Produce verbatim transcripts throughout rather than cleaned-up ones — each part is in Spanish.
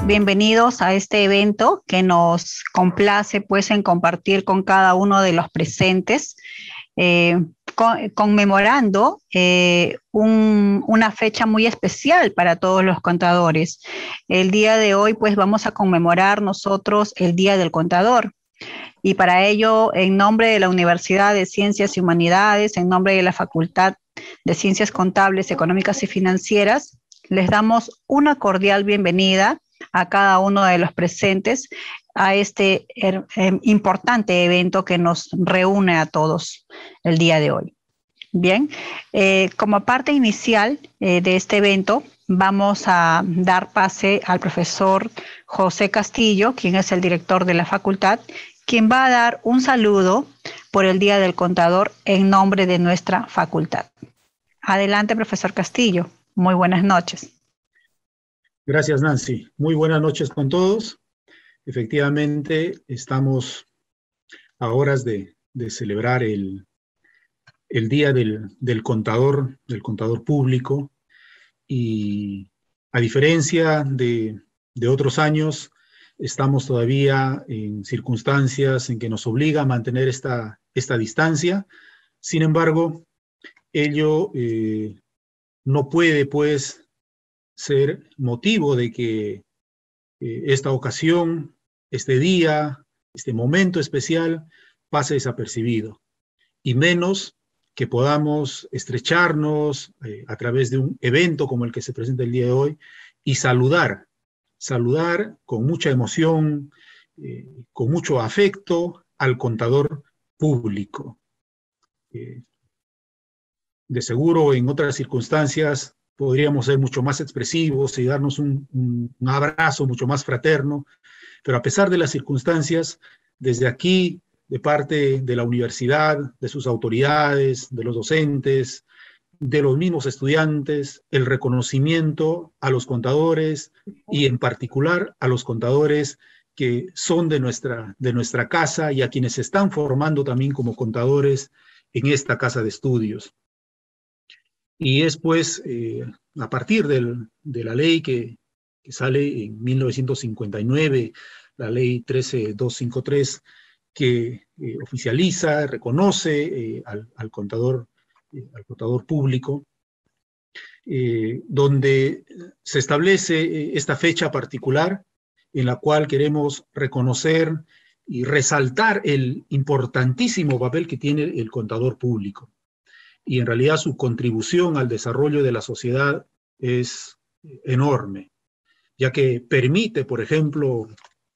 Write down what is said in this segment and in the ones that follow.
bienvenidos a este evento que nos complace pues en compartir con cada uno de los presentes, eh, con, conmemorando eh, un, una fecha muy especial para todos los contadores. El día de hoy pues vamos a conmemorar nosotros el Día del Contador. Y para ello, en nombre de la Universidad de Ciencias y Humanidades, en nombre de la Facultad de Ciencias Contables, Económicas y Financieras, les damos una cordial bienvenida a cada uno de los presentes a este eh, importante evento que nos reúne a todos el día de hoy. Bien, eh, como parte inicial eh, de este evento, vamos a dar pase al profesor José Castillo, quien es el director de la facultad, quien va a dar un saludo por el Día del Contador en nombre de nuestra facultad. Adelante, profesor Castillo. Muy buenas noches. Gracias, Nancy. Muy buenas noches con todos. Efectivamente, estamos a horas de, de celebrar el, el Día del, del Contador, del Contador Público, y a diferencia de, de otros años, estamos todavía en circunstancias en que nos obliga a mantener esta, esta distancia. Sin embargo, ello eh, no puede, pues, ser motivo de que eh, esta ocasión, este día, este momento especial pase desapercibido, y menos que podamos estrecharnos eh, a través de un evento como el que se presenta el día de hoy y saludar, saludar con mucha emoción, eh, con mucho afecto al contador público. Eh, de seguro en otras circunstancias podríamos ser mucho más expresivos y darnos un, un, un abrazo mucho más fraterno, pero a pesar de las circunstancias, desde aquí, de parte de la universidad, de sus autoridades, de los docentes, de los mismos estudiantes, el reconocimiento a los contadores y en particular a los contadores que son de nuestra, de nuestra casa y a quienes se están formando también como contadores en esta casa de estudios. Y es pues eh, a partir del, de la ley que, que sale en mil novecientos cincuenta y nueve, la ley trece mil doscientos cincuenta y tres, que eh, oficializa, reconoce eh, al, al, contador, eh, al contador público, eh, donde se establece eh, esta fecha particular en la cual queremos reconocer y resaltar el importantísimo papel que tiene el contador público. Y en realidad su contribución al desarrollo de la sociedad es enorme, ya que permite, por ejemplo,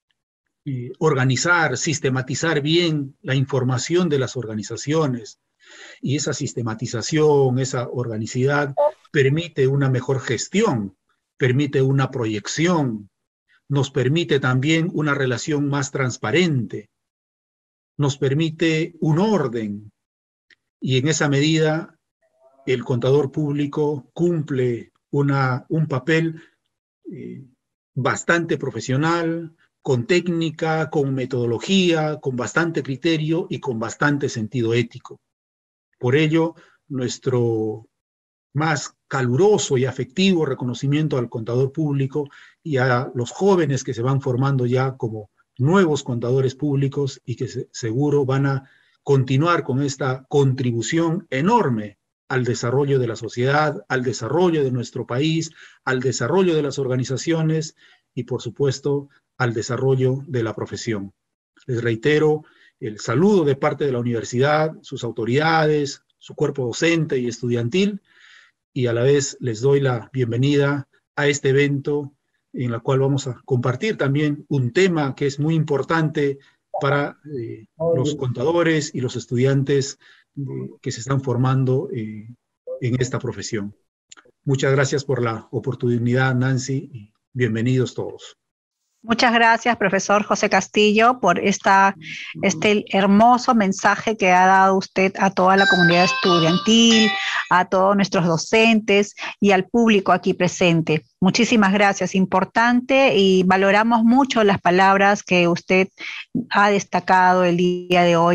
eh, organizar, sistematizar bien la información de las organizaciones, y esa sistematización, esa organicidad, permite una mejor gestión, permite una proyección, nos permite también una relación más transparente, nos permite un orden. Y en esa medida, el contador público cumple una, un papel eh, bastante profesional, con técnica, con metodología, con bastante criterio y con bastante sentido ético. Por ello, nuestro más caluroso y afectivo reconocimiento al contador público y a los jóvenes que se van formando ya como nuevos contadores públicos y que se, seguro van a continuar con esta contribución enorme al desarrollo de la sociedad, al desarrollo de nuestro país, al desarrollo de las organizaciones y, por supuesto, al desarrollo de la profesión. Les reitero el saludo de parte de la universidad, sus autoridades, su cuerpo docente y estudiantil, y a la vez les doy la bienvenida a este evento en el cual vamos a compartir también un tema que es muy importante para eh, los contadores y los estudiantes eh, que se están formando eh, en esta profesión. Muchas gracias por la oportunidad, Nancy, y bienvenidos todos. Muchas gracias, profesor José Castillo, por esta, este hermoso mensaje que ha dado usted a toda la comunidad estudiantil, a todos nuestros docentes y al público aquí presente. Muchísimas gracias, importante, y valoramos mucho las palabras que usted ha destacado el día de hoy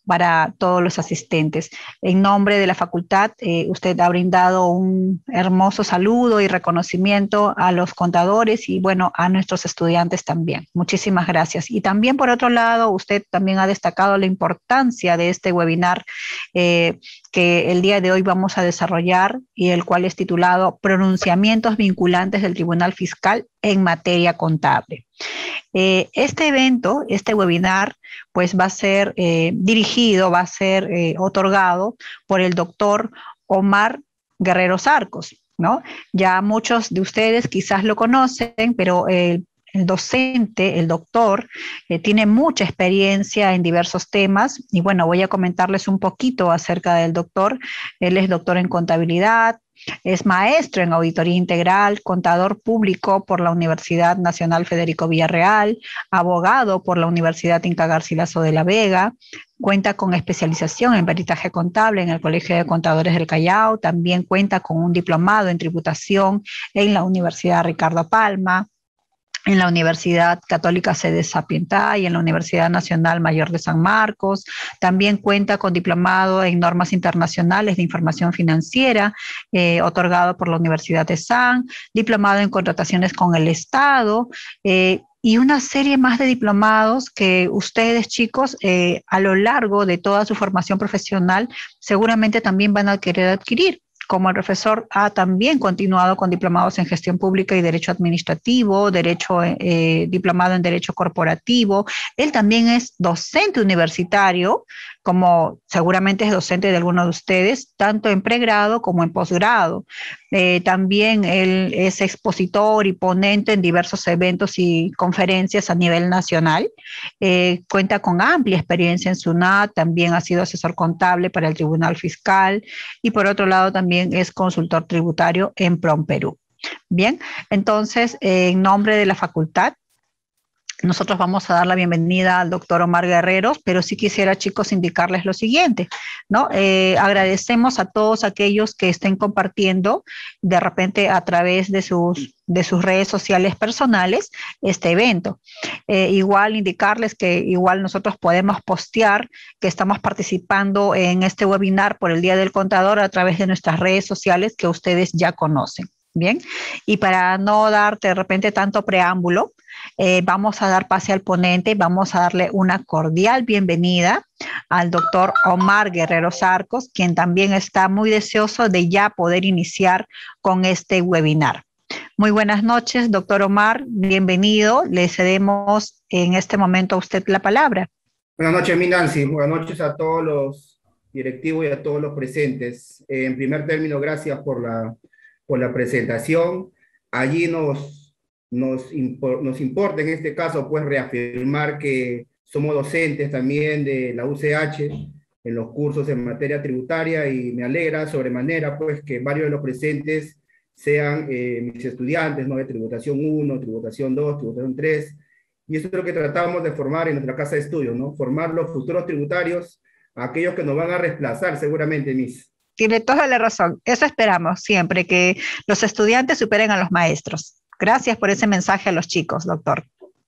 para todos los asistentes. En nombre de la facultad, eh, usted ha brindado un hermoso saludo y reconocimiento a los contadores y, bueno, a nuestros estudiantes también. Muchísimas gracias. Y también, por otro lado, usted también ha destacado la importancia de este webinar eh, que el día de hoy vamos a desarrollar y el cual es titulado Pronunciamientos vinculantes del Tribunal Fiscal en materia contable. Eh, este evento, este webinar, pues va a ser eh, dirigido, va a ser eh, otorgado por el doctor Omar Guerrero Sarcos, ¿no? Ya muchos de ustedes quizás lo conocen, pero el, el docente, el doctor, eh, tiene mucha experiencia en diversos temas y bueno, voy a comentarles un poquito acerca del doctor. Él es doctor en contabilidad, es maestro en auditoría integral, contador público por la Universidad Nacional Federico Villarreal, abogado por la Universidad Inca Garcilaso de la Vega, cuenta con especialización en peritaje contable en el Colegio de Contadores del Callao, también cuenta con un diplomado en tributación en la Universidad Ricardo Palma, en la Universidad Católica Sede Sapientá y en la Universidad Nacional Mayor de San Marcos. También cuenta con diplomado en normas internacionales de información financiera, eh, otorgado por la Universidad de San, diplomado en contrataciones con el Estado, eh, y una serie más de diplomados que ustedes, chicos, eh, a lo largo de toda su formación profesional, seguramente también van a querer adquirir. Como el profesor ha también continuado con diplomados en gestión pública y derecho administrativo, derecho, eh, diplomado en derecho corporativo. Él también es docente universitario, como seguramente es docente de alguno de ustedes, tanto en pregrado como en posgrado. Eh, también él es expositor y ponente en diversos eventos y conferencias a nivel nacional. Eh, cuenta con amplia experiencia en SUNAT, también ha sido asesor contable para el Tribunal Fiscal y por otro lado también es consultor tributario en PROMPERÚ. Bien, entonces en nombre de la facultad, nosotros vamos a dar la bienvenida al doctor Omar Guerreros, pero sí quisiera, chicos, indicarles lo siguiente, ¿no? Eh, agradecemos a todos aquellos que estén compartiendo de repente a través de sus, de sus redes sociales personales este evento. Eh, igual indicarles que igual nosotros podemos postear que estamos participando en este webinar por el Día del Contador a través de nuestras redes sociales que ustedes ya conocen. Bien, y para no darte de repente tanto preámbulo, eh, vamos a dar pase al ponente, vamos a darle una cordial bienvenida al doctor Omar Guerrero Sarcos, quien también está muy deseoso de ya poder iniciar con este webinar. Muy buenas noches, doctor Omar, bienvenido, le cedemos en este momento a usted la palabra. Buenas noches, mi Nancy, buenas noches a todos los directivos y a todos los presentes. Eh, en primer término, gracias por la... por la presentación. Allí nos, nos, impor, nos importa en este caso pues reafirmar que somos docentes también de la U C H en los cursos en materia tributaria y me alegra sobremanera pues que varios de los presentes sean eh, mis estudiantes, ¿no? De tributación uno, tributación dos, tributación tres, y eso es lo que tratamos de formar en nuestra casa de estudio, ¿no? Formar los futuros tributarios, aquellos que nos van a reemplazar seguramente, mis. Tiene toda la razón. Eso esperamos siempre, que los estudiantes superen a los maestros. Gracias por ese mensaje a los chicos, doctor.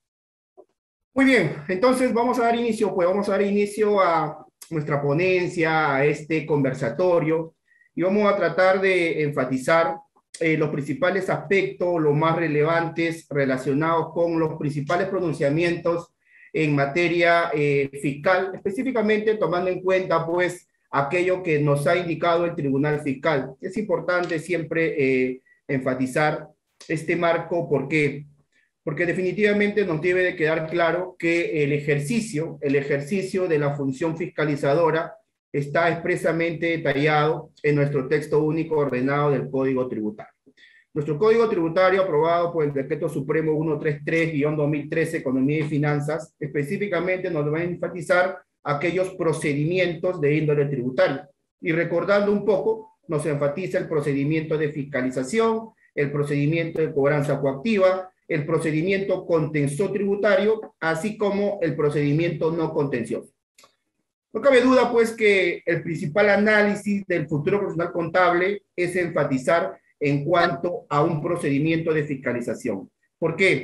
Muy bien, entonces vamos a dar inicio, pues vamos a dar inicio a nuestra ponencia, a este conversatorio, y vamos a tratar de enfatizar eh, los principales aspectos, los más relevantes relacionados con los principales pronunciamientos en materia eh, fiscal, específicamente tomando en cuenta, pues, aquello que nos ha indicado el Tribunal Fiscal. Es importante siempre eh, enfatizar este marco, ¿por qué? Porque definitivamente nos debe de quedar claro que el ejercicio, el ejercicio de la función fiscalizadora está expresamente detallado en nuestro texto único ordenado del Código Tributario. Nuestro Código Tributario, aprobado por el Decreto Supremo ciento treinta y tres guión dos mil trece, Economía y Finanzas, específicamente nos va a enfatizar aquellos procedimientos de índole tributaria. Y recordando un poco, nos enfatiza el procedimiento de fiscalización, el procedimiento de cobranza coactiva, el procedimiento contencioso tributario, así como el procedimiento no contencioso. No cabe duda, pues, que el principal análisis del futuro profesional contable es enfatizar en cuanto a un procedimiento de fiscalización. ¿Por qué?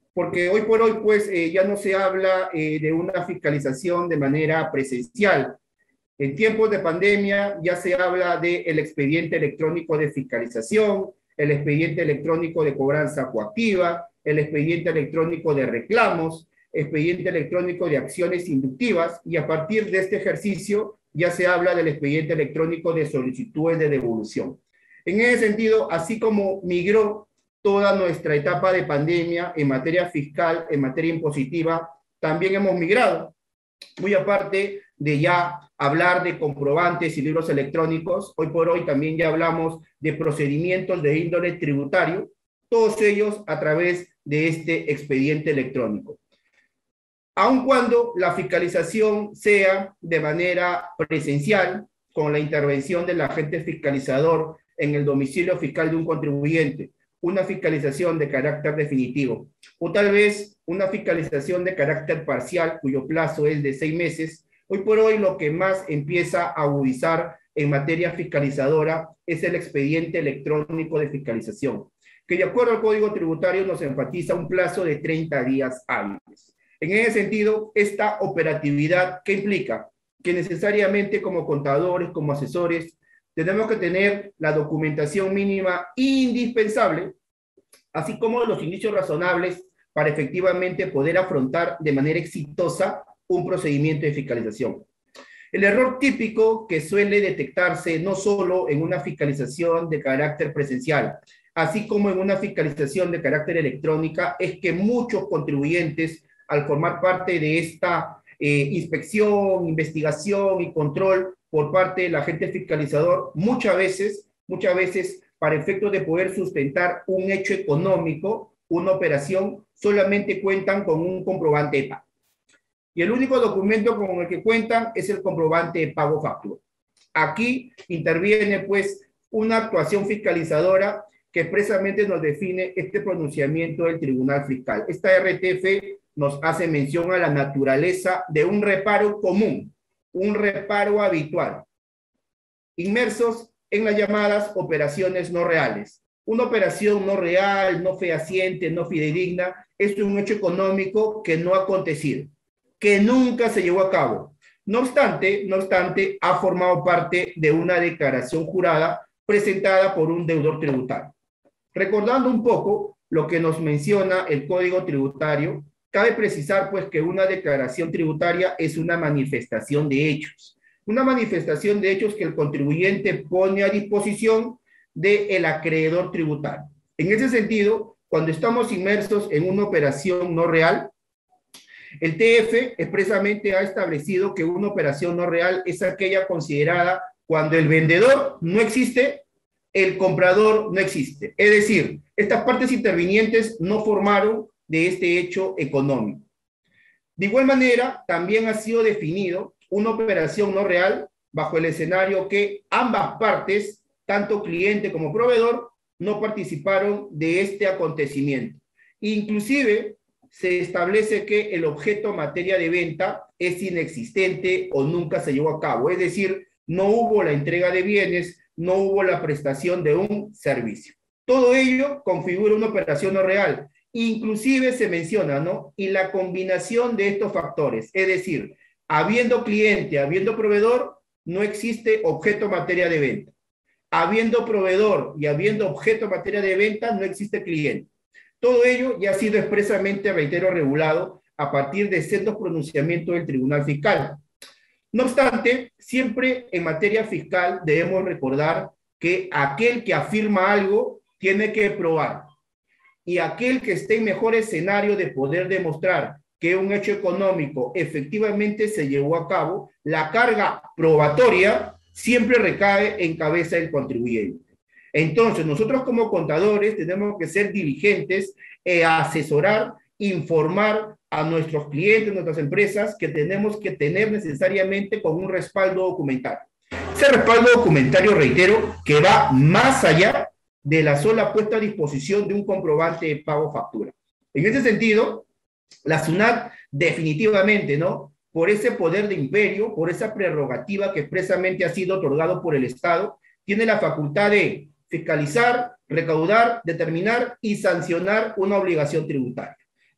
porque hoy por hoy pues eh, ya no se habla eh, de una fiscalización de manera presencial. En tiempos de pandemia ya se habla del expediente electrónico de fiscalización, el expediente electrónico de cobranza coactiva, el expediente electrónico de reclamos, expediente electrónico de acciones inductivas, y a partir de este ejercicio ya se habla del expediente electrónico de solicitudes de devolución. En ese sentido, así como migró toda nuestra etapa de pandemia en materia fiscal, en materia impositiva, también hemos migrado. Muy aparte de ya hablar de comprobantes y libros electrónicos, hoy por hoy también ya hablamos de procedimientos de índole tributario, todos ellos a través de este expediente electrónico. Aun cuando la fiscalización sea de manera presencial, con la intervención del agente fiscalizador en el domicilio fiscal de un contribuyente, una fiscalización de carácter definitivo, o tal vez una fiscalización de carácter parcial, cuyo plazo es de seis meses, hoy por hoy lo que más empieza a agudizar en materia fiscalizadora es el expediente electrónico de fiscalización, que de acuerdo al Código Tributario nos enfatiza un plazo de treinta días hábiles. En ese sentido, esta operatividad, ¿qué implica? Que necesariamente como contadores, como asesores, tenemos que tener la documentación mínima indispensable, así como los indicios razonables para efectivamente poder afrontar de manera exitosa un procedimiento de fiscalización. El error típico que suele detectarse no solo en una fiscalización de carácter presencial, así como en una fiscalización de carácter electrónica, es que muchos contribuyentes, al formar parte de esta eh, inspección, investigación y control por parte del agente fiscalizador, muchas veces, muchas veces, para efectos de poder sustentar un hecho económico, una operación, solamente cuentan con un comprobante de pago. Y el único documento con el que cuentan es el comprobante de pago factura. Aquí interviene, pues, una actuación fiscalizadora que expresamente nos define este pronunciamiento del Tribunal Fiscal. Esta R T F nos hace mención a la naturaleza de un reparo común, un reparo habitual, inmersos en las llamadas operaciones no reales. Una operación no real, no fehaciente, no fidedigna, es un hecho económico que no ha acontecido, que nunca se llevó a cabo. No obstante, no obstante, ha formado parte de una declaración jurada presentada por un deudor tributario. Recordando un poco lo que nos menciona el Código Tributario, cabe precisar pues que una declaración tributaria es una manifestación de hechos, una manifestación de hechos que el contribuyente pone a disposición del acreedor tributario. En ese sentido, cuando estamos inmersos en una operación no real, el T F expresamente ha establecido que una operación no real es aquella considerada cuando el vendedor no existe, el comprador no existe. Es decir, estas partes intervinientes no formaron de este hecho económico. De igual manera, también ha sido definido una operación no real bajo el escenario que ambas partes, tanto cliente como proveedor, no participaron de este acontecimiento. Inclusive, se establece que el objeto materia de venta es inexistente o nunca se llevó a cabo. Es decir, no hubo la entrega de bienes, no hubo la prestación de un servicio. Todo ello configura una operación no real. Inclusive se menciona, ¿no? Y la combinación de estos factores, es decir, habiendo cliente, habiendo proveedor, no existe objeto materia de venta. Habiendo proveedor y habiendo objeto materia de venta, no existe cliente. Todo ello ya ha sido expresamente, reitero, regulado a partir de ciertos pronunciamientos del Tribunal Fiscal. No obstante, siempre en materia fiscal debemos recordar que aquel que afirma algo tiene que probar. Y aquel que esté en mejor escenario de poder demostrar que un hecho económico efectivamente se llevó a cabo, la carga probatoria siempre recae en cabeza del contribuyente. Entonces, nosotros como contadores tenemos que ser diligentes, eh, asesorar, informar a nuestros clientes, nuestras empresas, que tenemos que tener necesariamente con un respaldo documentario. Ese respaldo documentario, reitero, que va más allá de la sola puesta a disposición de un comprobante de pago factura. En ese sentido, la SUNAT definitivamente, ¿no? Por ese poder de imperio, por esa prerrogativa que expresamente ha sido otorgado por el Estado, tiene la facultad de fiscalizar, recaudar, determinar y sancionar una obligación tributaria.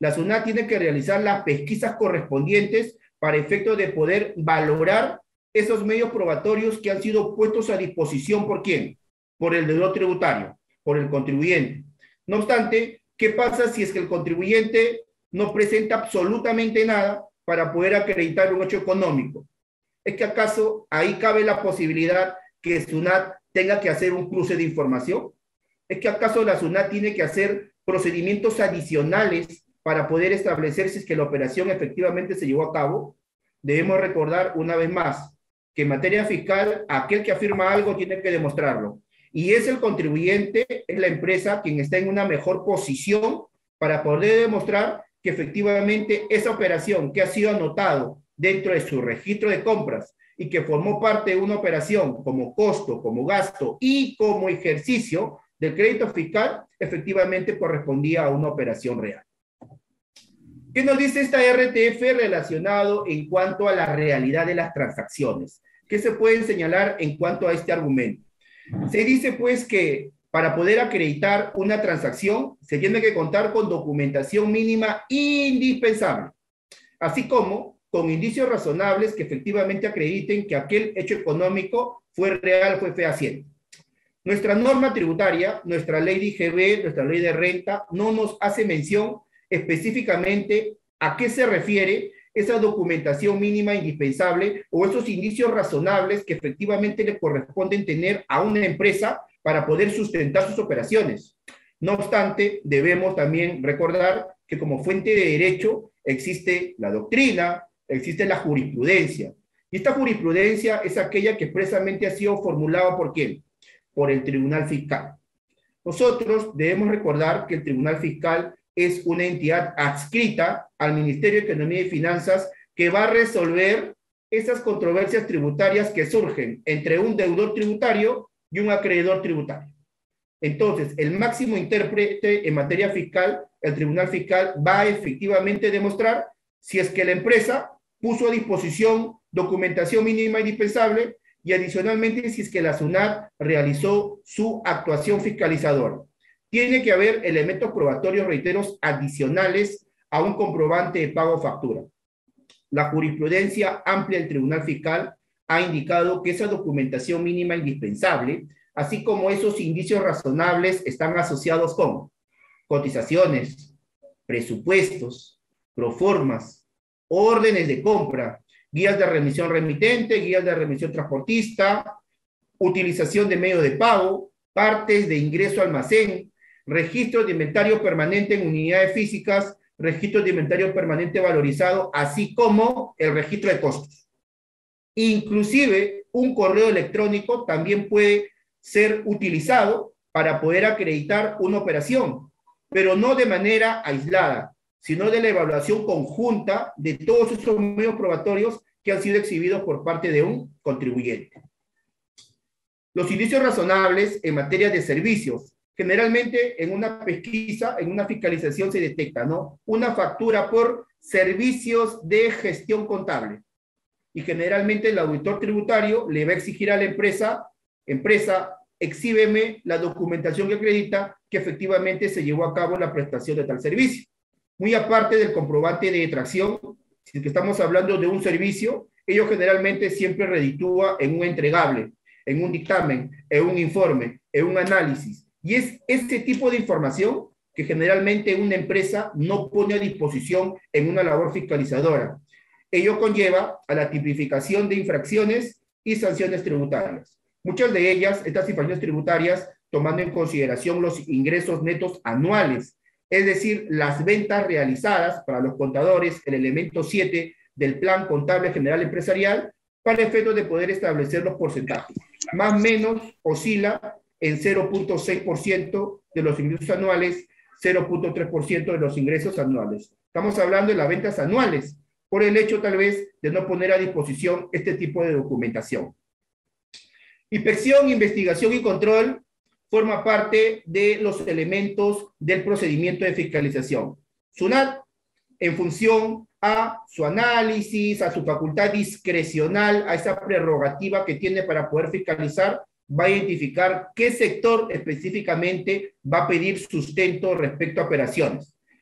la SUNAT tiene que realizar las pesquisas correspondientes para efecto de poder valorar esos medios probatorios que han sido puestos a disposición ¿por quién? Por el deudor tributario, por el contribuyente. No obstante, ¿qué pasa si es que el contribuyente no presenta absolutamente nada para poder acreditar un hecho económico? ¿Es que acaso ahí cabe la posibilidad que SUNAT tenga que hacer un cruce de información? ¿Es que acaso la SUNAT tiene que hacer procedimientos adicionales para poder establecer si es que la operación efectivamente se llevó a cabo? Debemos recordar una vez más que en materia fiscal, aquel que afirma algo tiene que demostrarlo. Y es el contribuyente, es la empresa quien está en una mejor posición para poder demostrar que efectivamente esa operación que ha sido anotado dentro de su registro de compras y que formó parte de una operación como costo, como gasto y como ejercicio del crédito fiscal, efectivamente correspondía a una operación real. ¿Qué nos dice esta R T F relacionado en cuanto a la realidad de las transacciones? ¿Qué se puede señalar en cuanto a este argumento? Se dice pues que para poder acreditar una transacción se tiene que contar con documentación mínima indispensable, así como con indicios razonables que efectivamente acrediten que aquel hecho económico fue real, fue fehaciente. Nuestra norma tributaria, nuestra ley de I G B, nuestra ley de renta, no nos hace mención específicamente a qué se refiere esa documentación mínima indispensable o esos indicios razonables que efectivamente le corresponden tener a una empresa para poder sustentar sus operaciones. No obstante, debemos también recordar que como fuente de derecho existe la doctrina, existe la jurisprudencia. Y esta jurisprudencia es aquella que expresamente ha sido formulada ¿por quién? Por el Tribunal Fiscal. Nosotros debemos recordar que el Tribunal Fiscal es una entidad adscrita al Ministerio de Economía y Finanzas que va a resolver esas controversias tributarias que surgen entre un deudor tributario y un acreedor tributario. Entonces, el máximo intérprete en materia fiscal, el Tribunal Fiscal, va a efectivamente demostrar si es que la empresa puso a disposición documentación mínima indispensable y adicionalmente si es que la SUNAT realizó su actuación fiscalizadora. Tiene que haber elementos probatorios, reiteros, adicionales a un comprobante de pago o factura. La jurisprudencia amplia del Tribunal Fiscal ha indicado que esa documentación mínima indispensable, así como esos indicios razonables, están asociados con cotizaciones, presupuestos, proformas, órdenes de compra, guías de remisión remitente, guías de remisión transportista, utilización de medios de pago, partes de ingreso almacén, registros de inventario permanente en unidades físicas, registros de inventario permanente valorizado, así como el registro de costos. Inclusive, un correo electrónico también puede ser utilizado para poder acreditar una operación, pero no de manera aislada, sino de la evaluación conjunta de todos esos medios probatorios que han sido exhibidos por parte de un contribuyente. Los indicios razonables en materia de servicios. Generalmente en una pesquisa, en una fiscalización se detecta, ¿no? Una factura por servicios de gestión contable. Y generalmente el auditor tributario le va a exigir a la empresa, empresa, exhíbeme la documentación que acredita que efectivamente se llevó a cabo la prestación de tal servicio. Muy aparte del comprobante de detracción, si es que estamos hablando de un servicio, ello generalmente siempre reditúa en un entregable, en un dictamen, en un informe, en un análisis. Y es este tipo de información que generalmente una empresa no pone a disposición en una labor fiscalizadora. Ello conlleva a la tipificación de infracciones y sanciones tributarias. Muchas de ellas, estas infracciones tributarias, tomando en consideración los ingresos netos anuales, es decir, las ventas realizadas para los contadores, el elemento siete del Plan Contable General Empresarial, para efectos de poder establecer los porcentajes. Más o menos oscila en cero punto seis por ciento de los ingresos anuales, cero punto tres por ciento de los ingresos anuales. Estamos hablando de las ventas anuales, por el hecho tal vez de no poner a disposición este tipo de documentación. Inspección, investigación y control forma parte de los elementos del procedimiento de fiscalización. SUNAT, en función a su análisis, a su facultad discrecional, a esa prerrogativa que tiene para poder fiscalizar, va a identificar qué sector específicamente va a pedir sustento respecto a operaciones.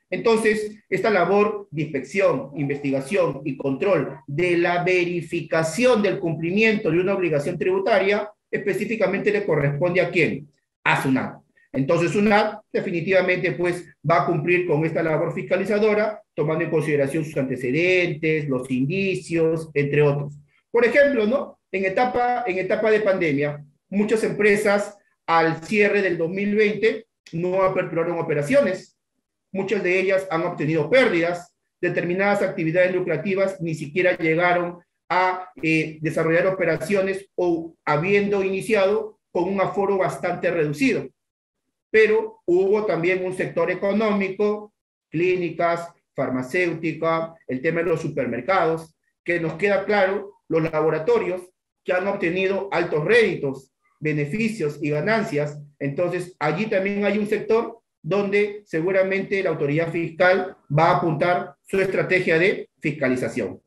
Entonces, esta labor de inspección, investigación y control de la verificación del cumplimiento de una obligación tributaria, específicamente le corresponde ¿a quién? A SUNAT. Entonces, SUNAT definitivamente pues va a cumplir con esta labor fiscalizadora, tomando en consideración sus antecedentes, los indicios, entre otros. Por ejemplo, ¿no? En etapa, en etapa de pandemia, muchas empresas al cierre del dos mil veinte no aperturaron operaciones. Muchas de ellas han obtenido pérdidas, determinadas actividades lucrativas ni siquiera llegaron a eh, desarrollar operaciones o habiendo iniciado con un aforo bastante reducido. Pero hubo también un sector económico, clínicas, farmacéutica, el tema de los supermercados, que nos queda claro, los laboratorios que han obtenido altos réditos, beneficios y ganancias. Entonces, allí también hay un sector donde seguramente la autoridad fiscal va a apuntar su estrategia de fiscalización.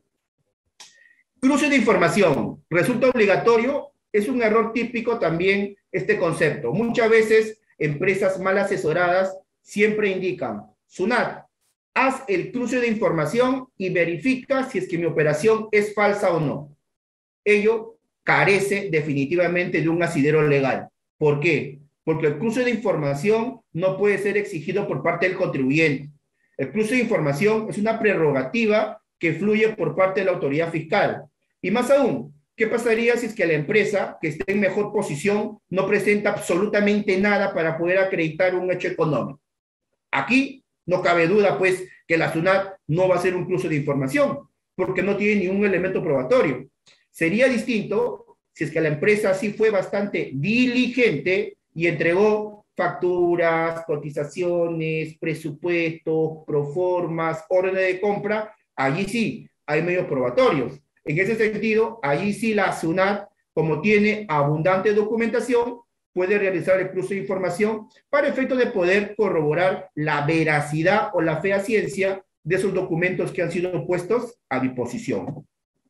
Cruce de información. Resulta obligatorio. Es un error típico también este concepto. Muchas veces empresas mal asesoradas siempre indican, SUNAT, haz el cruce de información y verifica si es que mi operación es falsa o no. Ello carece definitivamente de un asidero legal. ¿Por qué? Porque el cruce de información no puede ser exigido por parte del contribuyente. El cruce de información es una prerrogativa que fluye por parte de la autoridad fiscal. Y más aún, ¿qué pasaría si es que la empresa que esté en mejor posición no presenta absolutamente nada para poder acreditar un hecho económico? Aquí no cabe duda, pues, que la SUNAT no va a hacer un cruce de información, porque no tiene ningún elemento probatorio. Sería distinto si es que la empresa sí fue bastante diligente y entregó facturas, cotizaciones, presupuestos, proformas, órdenes de compra. Allí sí hay medios probatorios. En ese sentido, allí sí la SUNAT, como tiene abundante documentación, puede realizar el cruce de información para efecto de poder corroborar la veracidad o la fehaciencia de esos documentos que han sido puestos a disposición.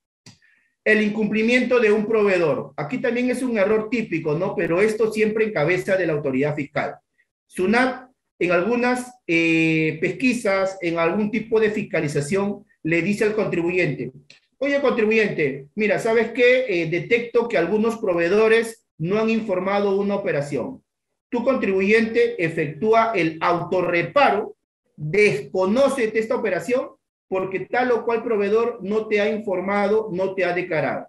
El incumplimiento de un proveedor. Aquí también es un error típico, ¿no? Pero esto siempre en cabeza de la autoridad fiscal. SUNAT, en algunas eh, pesquisas, en algún tipo de fiscalización, le dice al contribuyente, oye, contribuyente, mira, ¿sabes qué? Eh, detecto que algunos proveedores no han informado una operación. Tu contribuyente efectúa el autorreparo, desconoce de esta operación porque tal o cual proveedor no te ha informado, no te ha declarado.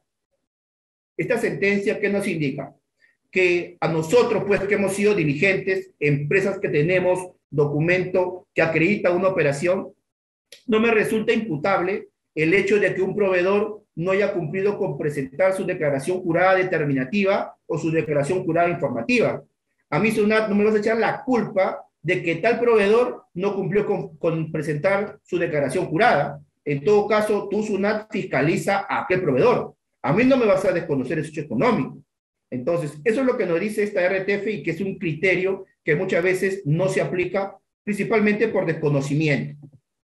Esta sentencia, ¿qué nos indica? Que a nosotros, pues, que hemos sido diligentes, empresas que tenemos documento que acredita una operación, no me resulta imputable el hecho de que un proveedor no haya cumplido con presentar su declaración jurada determinativa o su declaración jurada informativa. A mí, SUNAT, no me vas a echar la culpa de que tal proveedor no cumplió con, con presentar su declaración jurada. En todo caso, tú, SUNAT, fiscaliza a aquel proveedor. A mí no me vas a desconocer ese hecho económico. Entonces, eso es lo que nos dice esta R T F y que es un criterio que muchas veces no se aplica, principalmente por desconocimiento.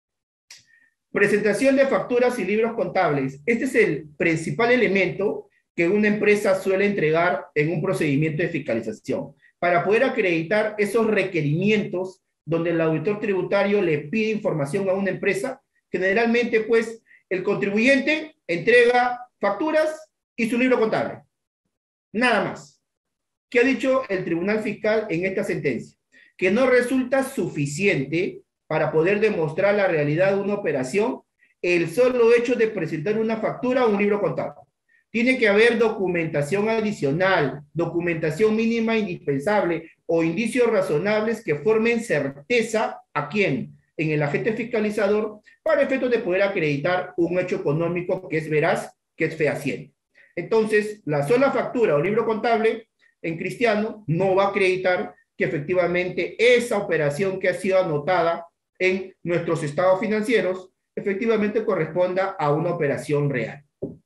Presentación de facturas y libros contables. Este es el principal elemento que una empresa suele entregar en un procedimiento de fiscalización, para poder acreditar esos requerimientos donde el auditor tributario le pide información a una empresa. Generalmente, pues, el contribuyente entrega facturas y su libro contable. Nada más. ¿Qué ha dicho el Tribunal Fiscal en esta sentencia? Que no resulta suficiente para poder demostrar la realidad de una operación el solo hecho de presentar una factura o un libro contable. Tiene que haber documentación adicional, documentación mínima indispensable o indicios razonables que formen certeza a quién, en el agente fiscalizador, para efectos de poder acreditar un hecho económico que es veraz, que es fehaciente. Entonces, la sola factura o libro contable en cristiano no va a acreditar que efectivamente esa operación que ha sido anotada en nuestros estados financieros efectivamente corresponda a una operación real.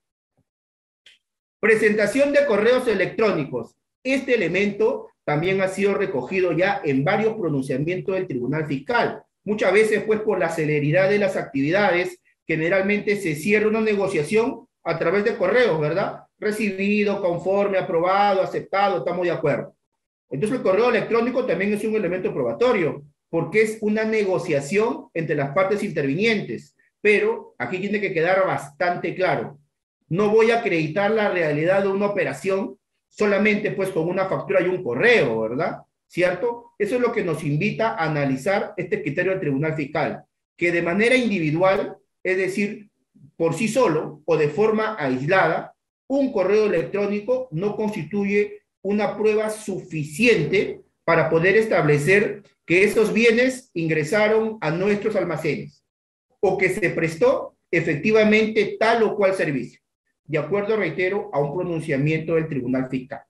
Presentación de correos electrónicos. Este elemento también ha sido recogido ya en varios pronunciamientos del Tribunal Fiscal. Muchas veces, pues, por la celeridad de las actividades, generalmente se cierra una negociación a través de correos, ¿verdad? Recibido, conforme, aprobado, aceptado, estamos de acuerdo. Entonces, el correo electrónico también es un elemento probatorio. porque es una negociación entre las partes intervinientes. Pero aquí tiene que quedar bastante claro. No voy a acreditar la realidad de una operación solamente pues con una factura y un correo, ¿verdad? ¿Cierto? Eso es lo que nos invita a analizar este criterio del Tribunal Fiscal, que de manera individual, es decir, por sí solo o de forma aislada, un correo electrónico no constituye una prueba suficiente para poder establecer que esos bienes ingresaron a nuestros almacenes o que se prestó efectivamente tal o cual servicio, de acuerdo, reitero, a un pronunciamiento del Tribunal Fiscal.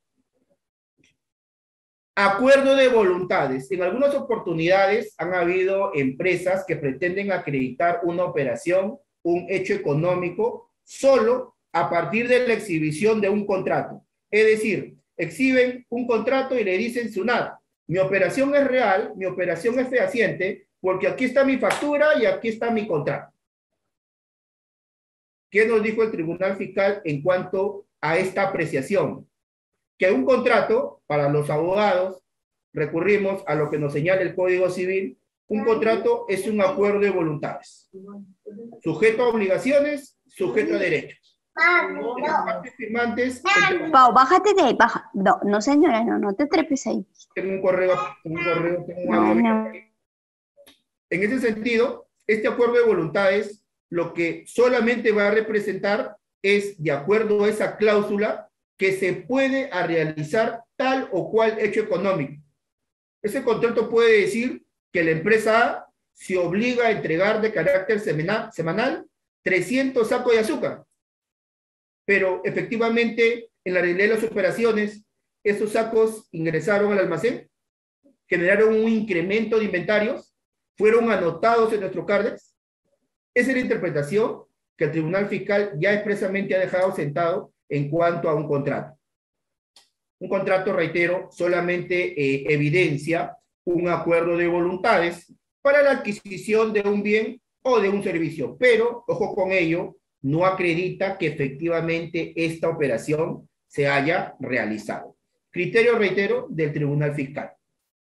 Acuerdo de voluntades. En algunas oportunidades han habido empresas que pretenden acreditar una operación, un hecho económico, solo a partir de la exhibición de un contrato. Es decir, exhiben un contrato y le dicen SUNAT, mi operación es real, mi operación es fehaciente, porque aquí está mi factura y aquí está mi contrato. ¿Qué nos dijo el Tribunal Fiscal en cuanto a esta apreciación? Que un contrato, para los abogados, recurrimos a lo que nos señala el Código Civil, un contrato es un acuerdo de voluntades. Sujeto a obligaciones, sujeto a derechos. Las partes firmantes... Pau, bájate de ahí, baja. No, no señora, no, no te trepes ahí. Tengo un correo, un correo, tengo un No, audio. no. En ese sentido, este acuerdo de voluntades lo que solamente va a representar es, de acuerdo a esa cláusula, que se puede a realizar tal o cual hecho económico. Ese contrato puede decir que la empresa A se obliga a entregar de carácter semana, semanal trescientos sacos de azúcar, pero efectivamente en la realidad de las operaciones esos sacos ingresaron al almacén, generaron un incremento de inventarios, fueron anotados en nuestro CARDEX. Esa es la interpretación que el Tribunal Fiscal ya expresamente ha dejado sentado en cuanto a un contrato. Un contrato, reitero, solamente eh, evidencia un acuerdo de voluntades para la adquisición de un bien o de un servicio, pero, ojo con ello, no acredita que efectivamente esta operación se haya realizado. Criterio, reitero, del Tribunal Fiscal.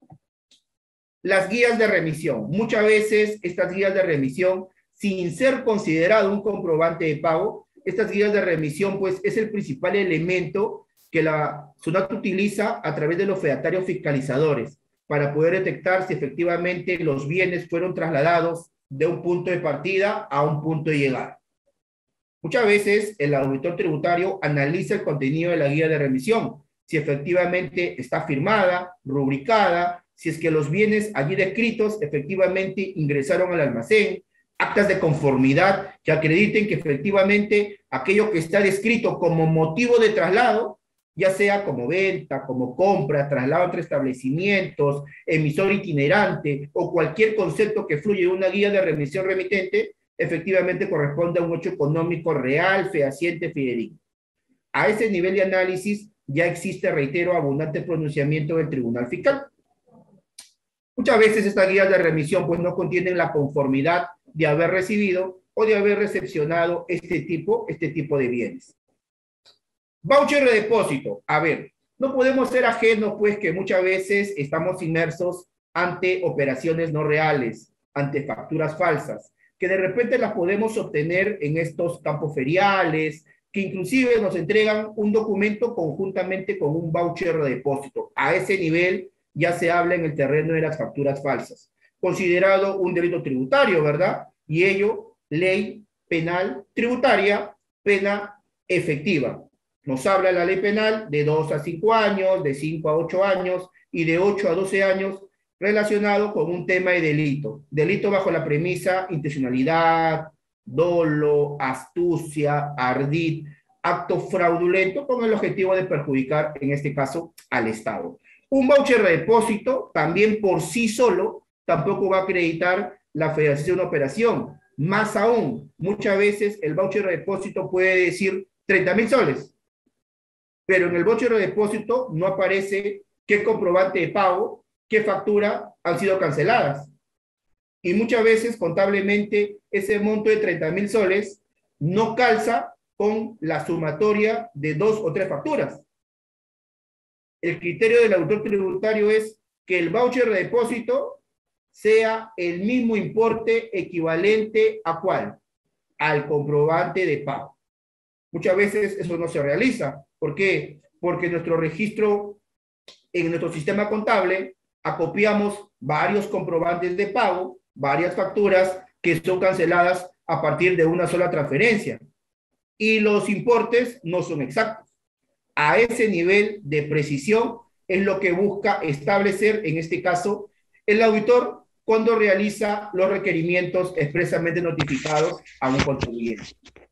Las guías de remisión. Muchas veces estas guías de remisión, sin ser considerado un comprobante de pago, estas guías de remisión, pues, es el principal elemento que la SUNAT utiliza a través de los fedatarios fiscalizadores para poder detectar si efectivamente los bienes fueron trasladados de un punto de partida a un punto de llegada. Muchas veces el auditor tributario analiza el contenido de la guía de remisión, si efectivamente está firmada, rubricada, si es que los bienes allí descritos efectivamente ingresaron al almacén, actas de conformidad que acrediten que efectivamente aquello que está descrito como motivo de traslado, ya sea como venta, como compra, traslado entre establecimientos, emisor itinerante o cualquier concepto que fluye de una guía de remisión remitente, efectivamente corresponde a un hecho económico real, fehaciente, fidedigno. A ese nivel de análisis ya existe, reitero, abundante pronunciamiento del Tribunal Fiscal. Muchas veces estas guías de remisión pues no contienen la conformidad de haber recibido o de haber recepcionado este tipo, este tipo de bienes. Voucher de depósito. A ver, no podemos ser ajenos pues que muchas veces estamos inmersos ante operaciones no reales, ante facturas falsas, que de repente las podemos obtener en estos campos feriales, que inclusive nos entregan un documento conjuntamente con un voucher de depósito. A ese nivel ya se habla en el terreno de las facturas falsas, considerado un delito tributario, ¿verdad? Y ello, ley penal tributaria, pena efectiva. Nos habla la ley penal de dos a cinco años, de cinco a ocho años y de ocho a doce años relacionado con un tema de delito. Delito bajo la premisa intencionalidad, dolo, astucia, ardid, acto fraudulento con el objetivo de perjudicar, en este caso, al Estado. Un voucher de depósito también por sí solo tampoco va a acreditar la federación de una operación. Más aún, muchas veces el voucher de depósito puede decir treinta mil soles, pero en el voucher de depósito no aparece qué comprobante de pago, qué factura han sido canceladas. Y muchas veces, contablemente, ese monto de treinta mil soles no calza con la sumatoria de dos o tres facturas. El criterio del autor tributario es que el voucher de depósito sea el mismo importe equivalente a ¿cuál? Al comprobante de pago. Muchas veces eso no se realiza. ¿Por qué? Porque nuestro registro, en nuestro sistema contable, acopiamos varios comprobantes de pago, varias facturas que son canceladas a partir de una sola transferencia. Y los importes no son exactos. A ese nivel de precisión es lo que busca establecer, en este caso, el auditor cuando realiza los requerimientos expresamente notificados a un contribuyente.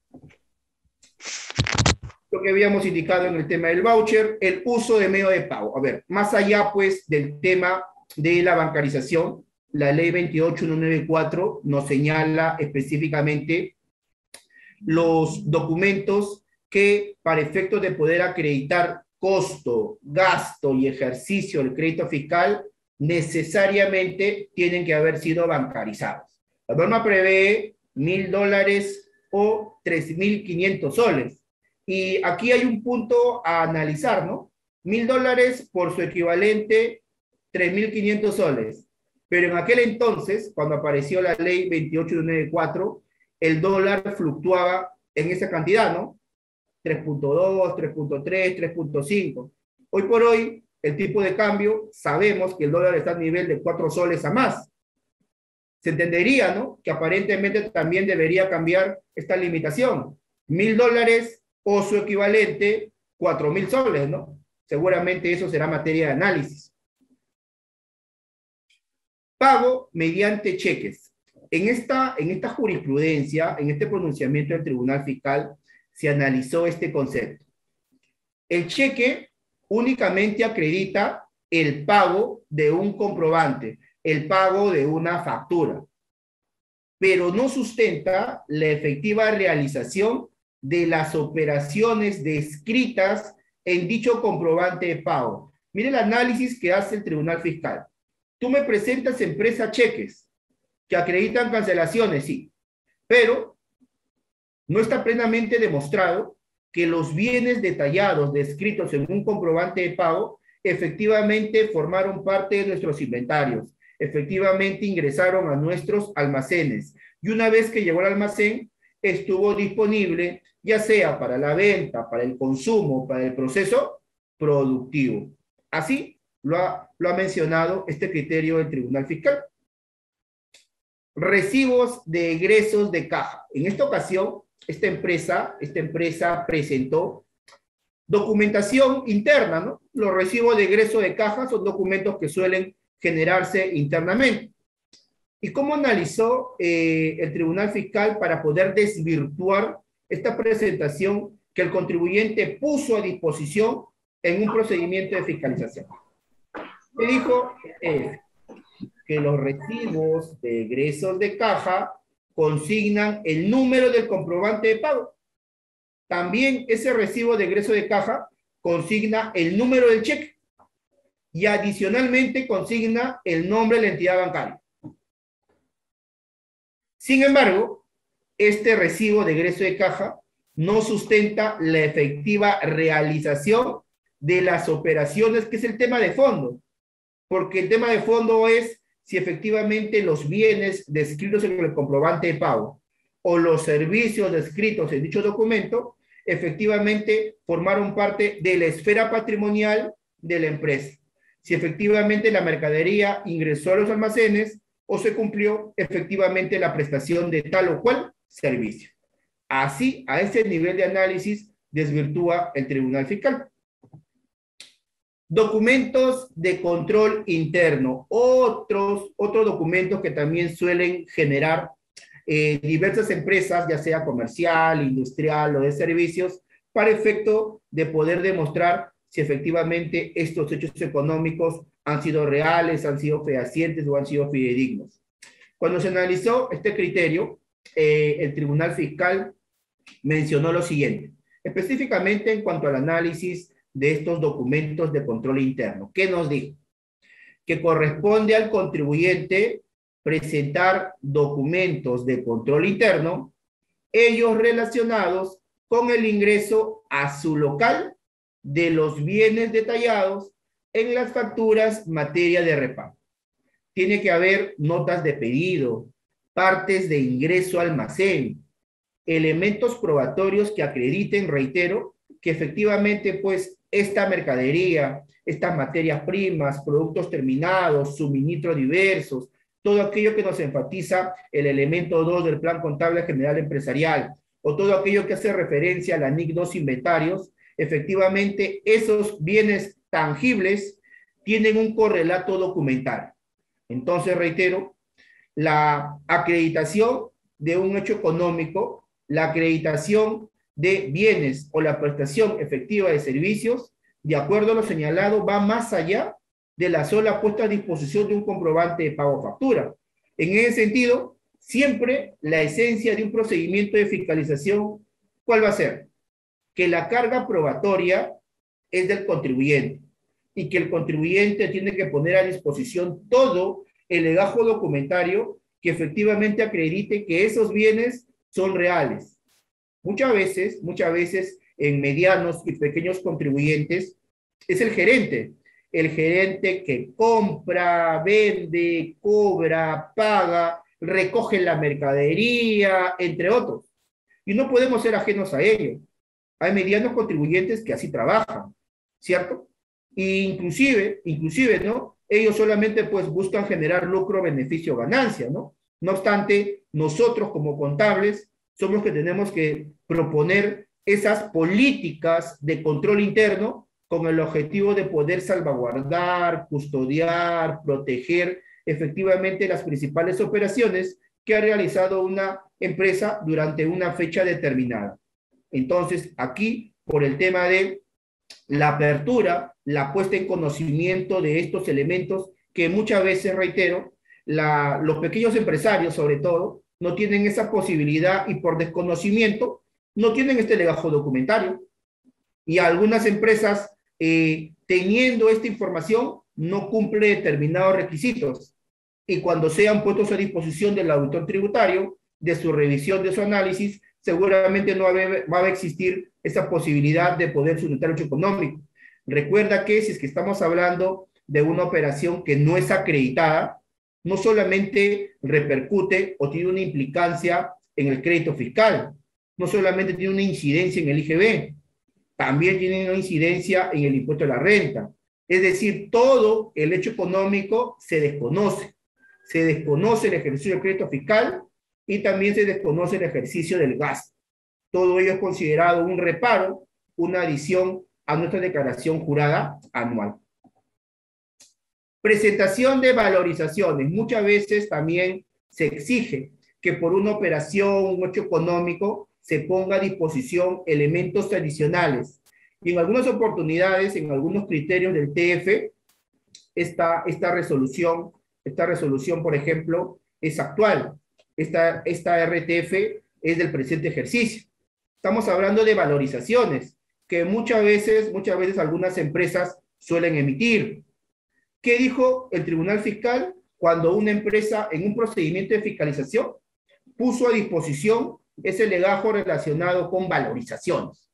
Lo que habíamos indicado en el tema del voucher, el uso de medio de pago. A ver, más allá pues del tema de la bancarización, la ley veintiocho mil ciento noventa y cuatro nos señala específicamente los documentos que para efectos de poder acreditar costo, gasto y ejercicio del crédito fiscal necesariamente tienen que haber sido bancarizados. La norma prevé mil dólares o tres mil quinientos soles. Y aquí hay un punto a analizar, ¿no? Mil dólares por su equivalente, tres mil quinientos soles. Pero en aquel entonces, cuando apareció la ley veintiocho mil ciento noventa y cuatro, el dólar fluctuaba en esa cantidad, ¿no? tres punto dos, tres punto tres, tres punto cinco. Hoy por hoy, el tipo de cambio, sabemos que el dólar está a nivel de cuatro soles a más. Se entendería, ¿no? Que aparentemente también debería cambiar esta limitación. Mil dólares o su equivalente, cuatro mil soles, ¿no? Seguramente eso será materia de análisis. Pago mediante cheques. En esta, en esta jurisprudencia, en este pronunciamiento del Tribunal Fiscal, se analizó este concepto. El cheque únicamente acredita el pago de un comprobante, el pago de una factura, pero no sustenta la efectiva realización de las operaciones descritas en dicho comprobante de pago. Mire el análisis que hace el Tribunal Fiscal. Tú me presentas empresa cheques que acreditan cancelaciones, sí, pero no está plenamente demostrado que los bienes detallados descritos en un comprobante de pago efectivamente formaron parte de nuestros inventarios, efectivamente ingresaron a nuestros almacenes y una vez que llegó al almacén estuvo disponible ya sea para la venta, para el consumo, para el proceso productivo. Así lo ha, lo ha mencionado este criterio del Tribunal Fiscal. Recibos de egresos de caja. En esta ocasión, esta empresa, esta empresa presentó documentación interna, ¿no? Los recibos de egreso de caja son documentos que suelen generarse internamente. ¿Y cómo analizó eh, el Tribunal Fiscal para poder desvirtuar esta presentación que el contribuyente puso a disposición en un procedimiento de fiscalización? Me dijo eh, que los recibos de egresos de caja consignan el número del comprobante de pago. También ese recibo de egreso de caja consigna el número del cheque y adicionalmente consigna el nombre de la entidad bancaria. Sin embargo, este recibo de egreso de caja no sustenta la efectiva realización de las operaciones, que es el tema de fondo, porque el tema de fondo es si efectivamente los bienes descritos en el comprobante de pago o los servicios descritos en dicho documento efectivamente formaron parte de la esfera patrimonial de la empresa. Si efectivamente la mercadería ingresó a los almacenes o se cumplió efectivamente la prestación de tal o cual servicio. Así, a ese nivel de análisis desvirtúa el Tribunal Fiscal. Documentos de control interno, otros, otros documentos que también suelen generar eh, diversas empresas, ya sea comercial, industrial o de servicios, para efecto de poder demostrar si efectivamente estos hechos económicos han sido reales, han sido fehacientes o han sido fidedignos. Cuando se analizó este criterio, eh, el Tribunal Fiscal mencionó lo siguiente, específicamente en cuanto al análisis de estos documentos de control interno. ¿Qué nos dijo? Que corresponde al contribuyente presentar documentos de control interno, ellos relacionados con el ingreso a su local de los bienes detallados en las facturas materia de repago. tiene que haber notas de pedido, partes de ingreso al almacén, elementos probatorios que acrediten, reitero, que efectivamente pues esta mercadería, estas materias primas, productos terminados, suministros diversos, todo aquello que nos enfatiza el elemento dos del Plan Contable General Empresarial, o todo aquello que hace referencia a la N I C dos inventarios, efectivamente esos bienes tangibles tienen un correlato documental. Entonces, reitero, la acreditación de un hecho económico, la acreditación de bienes o la prestación efectiva de servicios, de acuerdo a lo señalado, va más allá de la sola puesta a disposición de un comprobante de pago o factura. En ese sentido, siempre la esencia de un procedimiento de fiscalización, ¿cuál va a ser? Que la carga probatoria es del contribuyente y que el contribuyente tiene que poner a disposición todo el legajo documentario que efectivamente acredite que esos bienes son reales. Muchas veces, muchas veces en medianos y pequeños contribuyentes es el gerente, el gerente que compra, vende, cobra, paga, recoge la mercadería, entre otros. Y no podemos ser ajenos a ello. Hay medianos contribuyentes que así trabajan, ¿cierto? E inclusive, inclusive, ¿no? Ellos solamente pues buscan generar lucro, beneficio, ganancia, ¿no? No obstante, nosotros como contables somos los que tenemos que proponer esas políticas de control interno con el objetivo de poder salvaguardar, custodiar, proteger efectivamente las principales operaciones que ha realizado una empresa durante una fecha determinada. Entonces, aquí, por el tema de la apertura, la puesta en conocimiento de estos elementos que muchas veces, reitero, la, los pequeños empresarios, sobre todo, no tienen esa posibilidad y por desconocimiento no tienen este legajo documentario. Y algunas empresas, eh, teniendo esta información, no cumple determinados requisitos. Y cuando sean puestos a disposición del auditor tributario, de su revisión, de su análisis, seguramente no va a existir esa posibilidad de poder sustentar el hecho económico. Recuerda que si es que estamos hablando de una operación que no es acreditada, no solamente repercute o tiene una implicancia en el crédito fiscal, no solamente tiene una incidencia en el I G B, también tiene una incidencia en el impuesto a la renta. Es decir, todo el hecho económico se desconoce. Se desconoce el ejercicio del crédito fiscal y también se desconoce el ejercicio del gasto. Todo ello es considerado un reparo, una adición a nuestra declaración jurada anual. Presentación de valorizaciones. Muchas veces también se exige que por una operación, un hecho económico, se ponga a disposición elementos adicionales. Y en algunas oportunidades, en algunos criterios del T F, esta, esta resolución, esta resolución, por ejemplo, es actual. Esta, esta R T F es del presente ejercicio. Estamos hablando de valorizaciones que muchas veces, muchas veces algunas empresas suelen emitir. ¿Qué dijo el Tribunal Fiscal cuando una empresa en un procedimiento de fiscalización puso a disposición ese legajo relacionado con valorizaciones?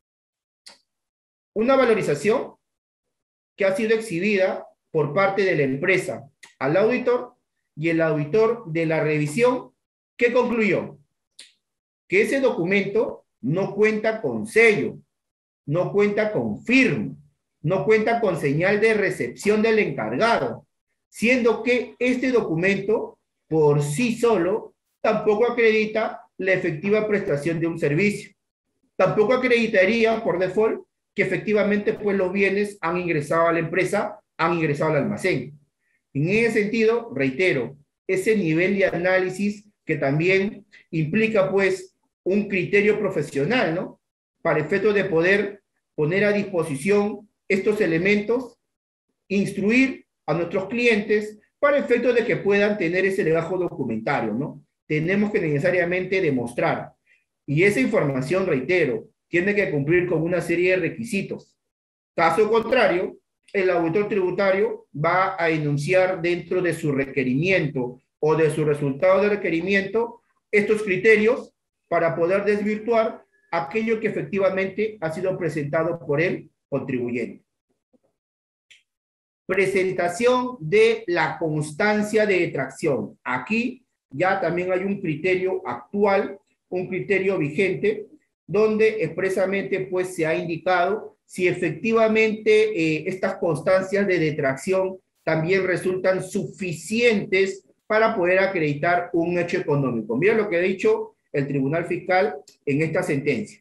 Una valorización que ha sido exhibida por parte de la empresa al auditor y el auditor de la revisión, ¿qué concluyó? Que ese documento no cuenta con sello, no cuenta con firma, no cuenta con señal de recepción del encargado, siendo que este documento por sí solo tampoco acredita la efectiva prestación de un servicio. Tampoco acreditaría por default que efectivamente pues, los bienes han ingresado a la empresa, han ingresado al almacén. En ese sentido, reitero, ese nivel de análisis que también implica pues un criterio profesional, ¿no? Para efectos de poder poner a disposición estos elementos, instruir a nuestros clientes para efectos de que puedan tener ese legajo documentario, ¿no? Tenemos que necesariamente demostrar. Y esa información, reitero, tiene que cumplir con una serie de requisitos. Caso contrario, el auditor tributario va a enunciar dentro de su requerimiento o de su resultado de requerimiento estos criterios para poder desvirtuar aquello que efectivamente ha sido presentado por el contribuyente. presentación de la constancia de detracción. Aquí ya también hay un criterio actual, un criterio vigente, donde expresamente pues se ha indicado si efectivamente eh, estas constancias de detracción también resultan suficientes para poder acreditar un hecho económico. Mira lo que ha dicho el Tribunal Fiscal en esta sentencia.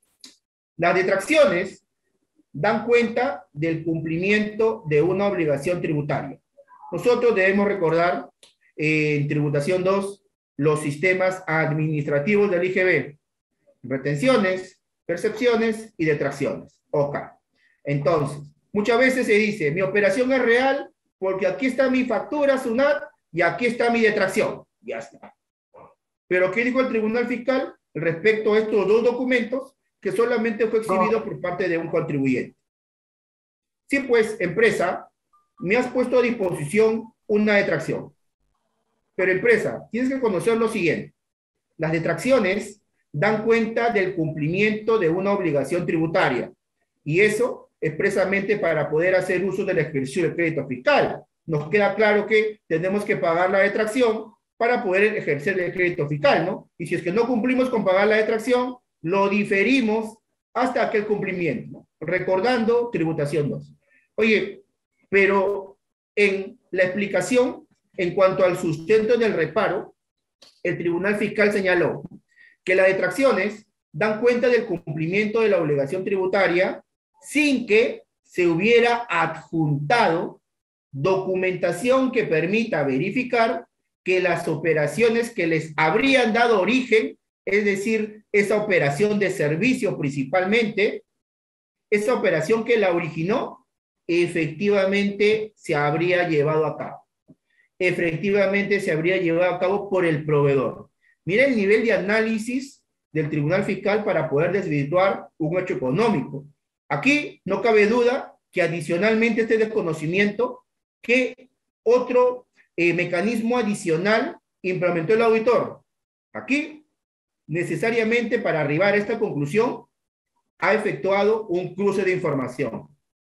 Las detracciones dan cuenta del cumplimiento de una obligación tributaria. Nosotros debemos recordar eh, en tributación dos los sistemas administrativos del I G B, retenciones, percepciones y detracciones. Ok. Entonces, muchas veces se dice, mi operación es real porque aquí está mi factura SUNAT y aquí está mi detracción. Ya está. Pero ¿qué dijo el Tribunal Fiscal respecto a estos dos documentos que solamente fue exhibido no. por parte de un contribuyente? Sí, pues, empresa, me has puesto a disposición una detracción. Pero empresa, tienes que conocer lo siguiente. Las detracciones dan cuenta del cumplimiento de una obligación tributaria. Y eso expresamente para poder hacer uso del ejercicio del crédito fiscal. Nos queda claro que tenemos que pagar la detracción para poder ejercer el crédito fiscal, ¿no? Y si es que no cumplimos con pagar la detracción, lo diferimos hasta aquel cumplimiento, ¿no? Recordando tributación dos. Oye, pero en la explicación, en cuanto al sustento del reparo, el Tribunal Fiscal señaló que las detracciones dan cuenta del cumplimiento de la obligación tributaria sin que se hubiera adjuntado documentación que permita verificar que las operaciones que les habrían dado origen, es decir, esa operación de servicio principalmente, esa operación que la originó, efectivamente se habría llevado a cabo. Efectivamente se habría llevado a cabo por el proveedor. Mira el nivel de análisis del Tribunal Fiscal para poder desvirtuar un hecho económico. Aquí no cabe duda que adicionalmente este desconocimiento, que otro eh, mecanismo adicional implementó el auditor. Aquí, necesariamente para arribar a esta conclusión, ha efectuado un cruce de información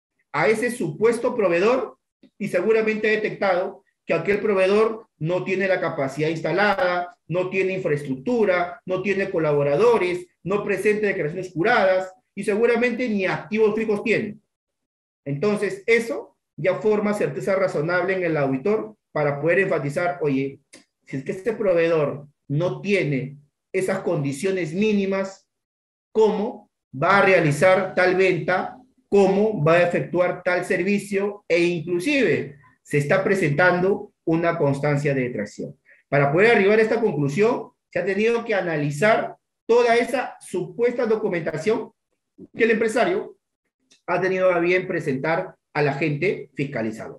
a ese supuesto proveedor y seguramente ha detectado que aquel proveedor no tiene la capacidad instalada, no tiene infraestructura, no tiene colaboradores, no presenta declaraciones juradas y seguramente ni activos fijos tiene. Entonces, eso ya forma certeza razonable en el auditor para poder enfatizar, oye, si es que este proveedor no tiene esas condiciones mínimas, ¿cómo va a realizar tal venta? ¿Cómo va a efectuar tal servicio? E inclusive se está presentando una constancia de detracción. Para poder arribar a esta conclusión, se ha tenido que analizar toda esa supuesta documentación que el empresario ha tenido a bien presentar al agente fiscalizador.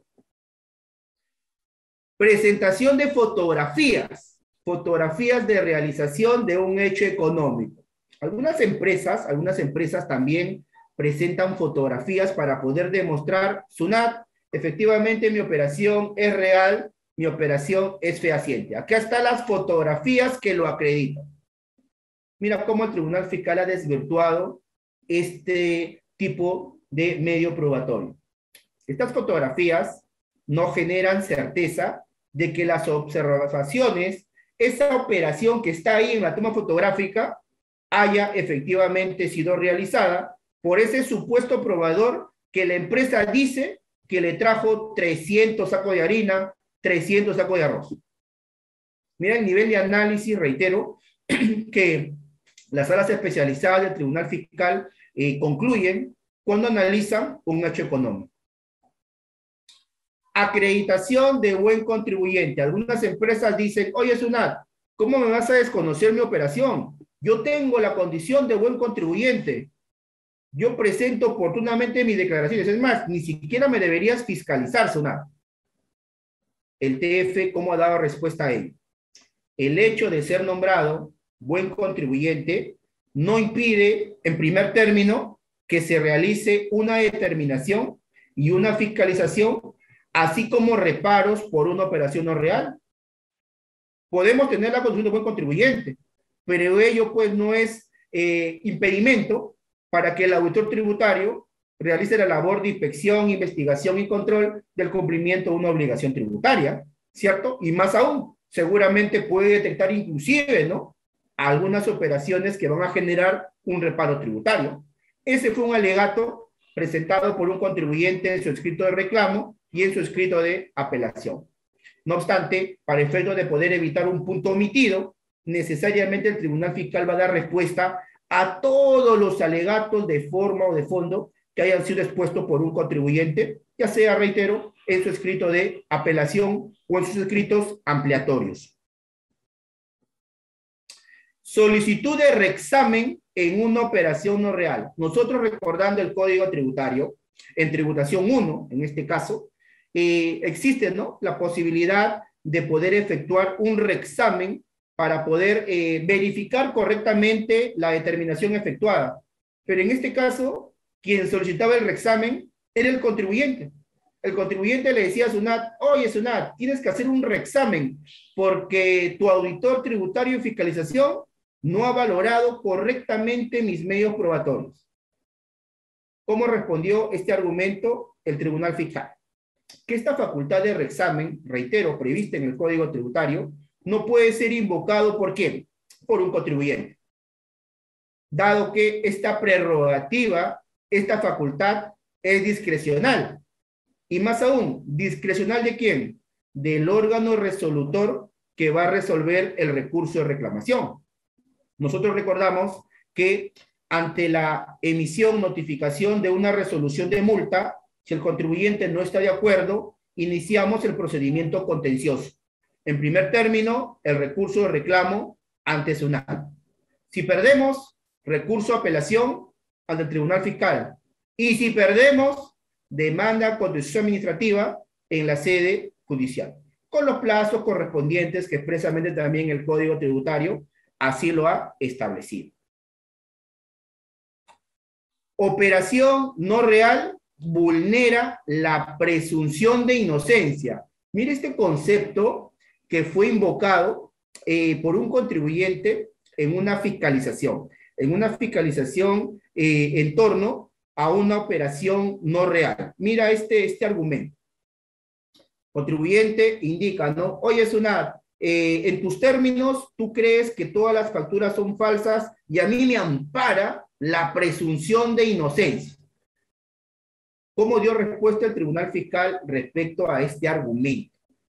Presentación de fotografías, fotografías de realización de un hecho económico. Algunas empresas, algunas empresas también presentan fotografías para poder demostrar, SUNAT, efectivamente mi operación es real, mi operación es fehaciente. Acá están las fotografías que lo acreditan. Mira cómo el Tribunal Fiscal ha desvirtuado este tipo de medio probatorio. Estas fotografías no generan certeza de que las observaciones, esa operación que está ahí en la toma fotográfica, haya efectivamente sido realizada por ese supuesto proveedor que la empresa dice que le trajo trescientos sacos de harina, trescientos sacos de arroz. Mira el nivel de análisis, reitero, que las salas especializadas del Tribunal Fiscal eh, concluyen cuando analizan un hecho económico. Acreditación de buen contribuyente. Algunas empresas dicen, oye, SUNAT, ¿cómo me vas a desconocer mi operación? Yo tengo la condición de buen contribuyente. Yo presento oportunamente mis declaraciones. Es más, ni siquiera me deberías fiscalizar, SUNAT. El T F, ¿cómo ha dado respuesta a ello? El hecho de ser nombrado buen contribuyente no impide, en primer término, que se realice una determinación y una fiscalización, así como reparos por una operación no real. Podemos tener la condición de buen contribuyente, pero ello pues no es eh, impedimento para que el auditor tributario realice la labor de inspección, investigación y control del cumplimiento de una obligación tributaria, ¿cierto? Y más aún, seguramente puede detectar inclusive, ¿no?, algunas operaciones que van a generar un reparo tributario. Ese fue un alegato presentado por un contribuyente en su escrito de reclamo y en su escrito de apelación. No obstante, para efecto de poder evitar un punto omitido, necesariamente el Tribunal Fiscal va a dar respuesta a todos los alegatos de forma o de fondo que hayan sido expuestos por un contribuyente, ya sea, reitero, en su escrito de apelación o en sus escritos ampliatorios. Solicitud de reexamen en una operación no real. Nosotros, recordando el Código Tributario, en tributación uno, en este caso, eh, existe, ¿no?, la posibilidad de poder efectuar un reexamen para poder eh, verificar correctamente la determinación efectuada. Pero en este caso, quien solicitaba el reexamen era el contribuyente. El contribuyente le decía a SUNAT: oye, SUNAT, tienes que hacer un reexamen porque tu auditor tributario y fiscalización no ha valorado correctamente mis medios probatorios. ¿Cómo respondió este argumento el Tribunal Fiscal? Que esta facultad de reexamen, reitero, prevista en el Código Tributario, no puede ser invocado ¿por quién? Por un contribuyente. Dado que esta prerrogativa, esta facultad es discrecional. Y más aún, ¿discrecional de quién? Del órgano resolutor que va a resolver el recurso de reclamación. Nosotros recordamos que ante la emisión, notificación de una resolución de multa, si el contribuyente no está de acuerdo, iniciamos el procedimiento contencioso. En primer término, el recurso de reclamo ante SUNAT. Si perdemos, recurso de apelación ante el Tribunal Fiscal. Y si perdemos, demanda contencioso administrativa en la sede judicial, con los plazos correspondientes que expresamente también el Código Tributario así lo ha establecido. Operación no real vulnera la presunción de inocencia. Mire este concepto que fue invocado eh, por un contribuyente en una fiscalización, en una fiscalización eh, en torno a una operación no real. Mira este, este argumento. Contribuyente indica, ¿no? Oye, SUNAT, eh, en tus términos, tú crees que todas las facturas son falsas y a mí me ampara la presunción de inocencia. ¿Cómo dio respuesta el Tribunal Fiscal respecto a este argumento?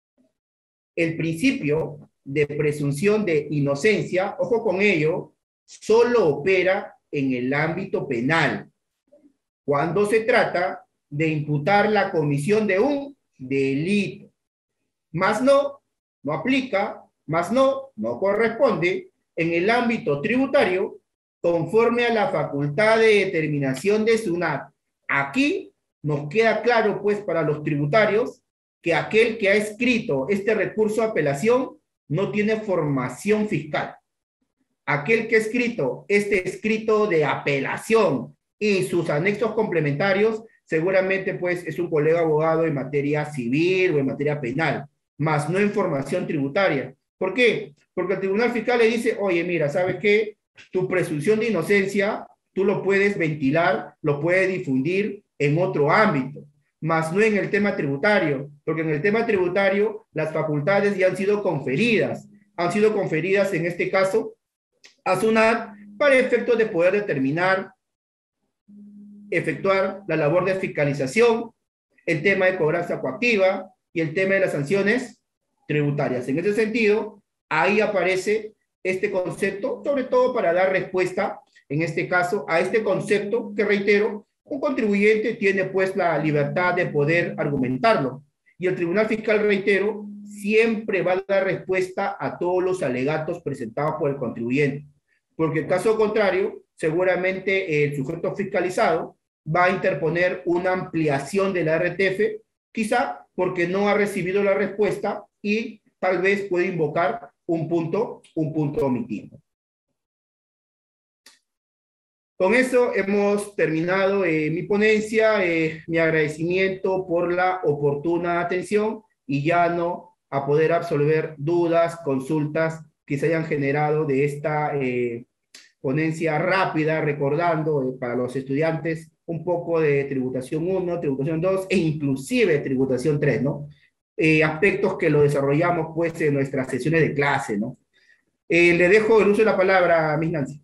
El principio de presunción de inocencia, ojo con ello, solo opera en el ámbito penal, cuando se trata de imputar la comisión de un delito. Más no, no aplica, más no, no corresponde en el ámbito tributario conforme a la facultad de determinación de SUNAT. Aquí nos queda claro, pues, para los tributarios, que aquel que ha escrito este recurso de apelación no tiene formación fiscal. Aquel que ha escrito este escrito de apelación y sus anexos complementarios, seguramente, pues, es un colega abogado en materia civil o en materia penal, más no en formación tributaria. ¿Por qué? Porque el Tribunal Fiscal le dice: oye, mira, ¿sabes qué? Tu presunción de inocencia, tú lo puedes ventilar, lo puedes difundir en otro ámbito, más no en el tema tributario, porque en el tema tributario las facultades ya han sido conferidas, han sido conferidas en este caso a SUNAT para efectos de poder determinar, efectuar la labor de fiscalización, el tema de cobranza coactiva y el tema de las sanciones tributarias. En ese sentido, ahí aparece este concepto, sobre todo para dar respuesta, en este caso, a este concepto que, reitero, un contribuyente tiene pues la libertad de poder argumentarlo. Y el Tribunal Fiscal, reitero, siempre va a dar respuesta a todos los alegatos presentados por el contribuyente. Porque en caso contrario, seguramente el sujeto fiscalizado va a interponer una ampliación de la R T F, quizá porque no ha recibido la respuesta y tal vez puede invocar un punto, un punto omitido. Con eso hemos terminado eh, mi ponencia, eh, mi agradecimiento por la oportuna atención y ya no a poder absolver dudas, consultas que se hayan generado de esta, eh, ponencia rápida, recordando eh, para los estudiantes un poco de tributación uno, tributación dos e inclusive tributación tres, ¿no? Eh, aspectos que lo desarrollamos pues en nuestras sesiones de clase, ¿no? Eh, le dejo el uso de la palabra a Miss Nancy.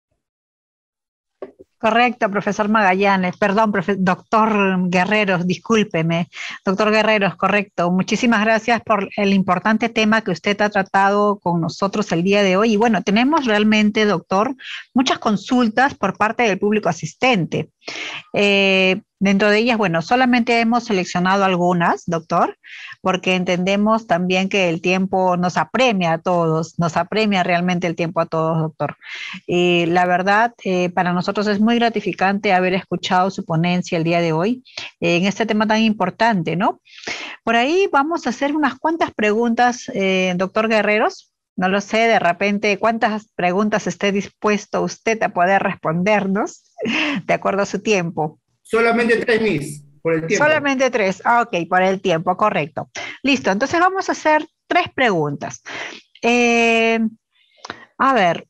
Correcto, profesor Magallanes, perdón, profe, doctor Guerreros, discúlpeme, doctor Guerreros, correcto. Muchísimas gracias por el importante tema que usted ha tratado con nosotros el día de hoy. Y bueno, tenemos realmente, doctor, muchas consultas por parte del público asistente. Eh, dentro de ellas, bueno, solamente hemos seleccionado algunas, doctor, porque entendemos también que el tiempo nos apremia a todos, nos apremia realmente el tiempo a todos, doctor. Y la verdad, eh, para nosotros es muy gratificante haber escuchado su ponencia el día de hoy eh, en este tema tan importante, ¿no? Por ahí vamos a hacer unas cuantas preguntas, eh, doctor Guerreros. No lo sé, de repente, ¿cuántas preguntas esté dispuesto usted a poder respondernos de acuerdo a su tiempo? Solamente tres, Miss, por el tiempo. Solamente tres, ah, ok, por el tiempo, correcto. Listo, entonces vamos a hacer tres preguntas. Eh, a ver,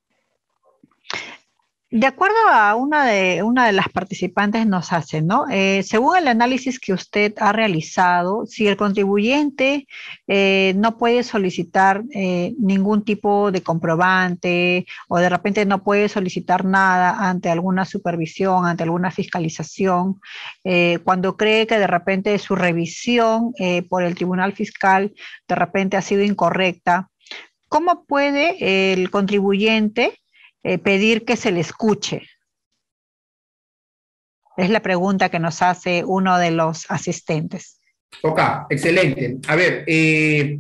de acuerdo a una de, una de las participantes nos hace, ¿no? Eh, según el análisis que usted ha realizado, si el contribuyente eh, no puede solicitar eh, ningún tipo de comprobante o de repente no puede solicitar nada ante alguna supervisión, ante alguna fiscalización, eh, cuando cree que de repente su revisión eh, por el Tribunal Fiscal de repente ha sido incorrecta, ¿cómo puede el contribuyente Eh, pedir que se le escuche? Es la pregunta que nos hace uno de los asistentes. Ok, excelente. A ver, eh,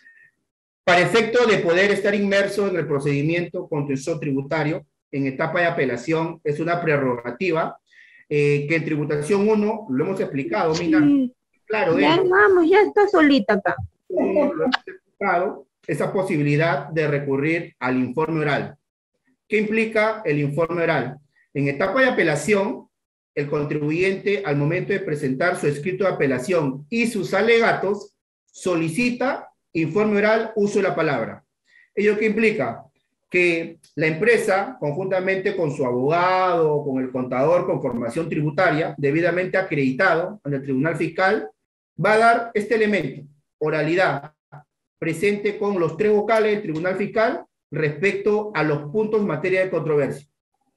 para efecto de poder estar inmerso en el procedimiento contencioso tributario en etapa de apelación, es una prerrogativa eh, que en tributación uno, lo hemos explicado, mira, Sí. claro, Ya de, vamos, ya está solita acá. uno, lo hemos explicado, esa posibilidad de recurrir al informe oral. ¿Qué implica el informe oral? En etapa de apelación, el contribuyente, al momento de presentar su escrito de apelación y sus alegatos, solicita informe oral, uso de la palabra. ¿Ello qué implica? Que la empresa, conjuntamente con su abogado, con el contador con formación tributaria, debidamente acreditado en el Tribunal Fiscal, va a dar este elemento, oralidad, presente con los tres vocales del Tribunal Fiscal, respecto a los puntos en materia de controversia.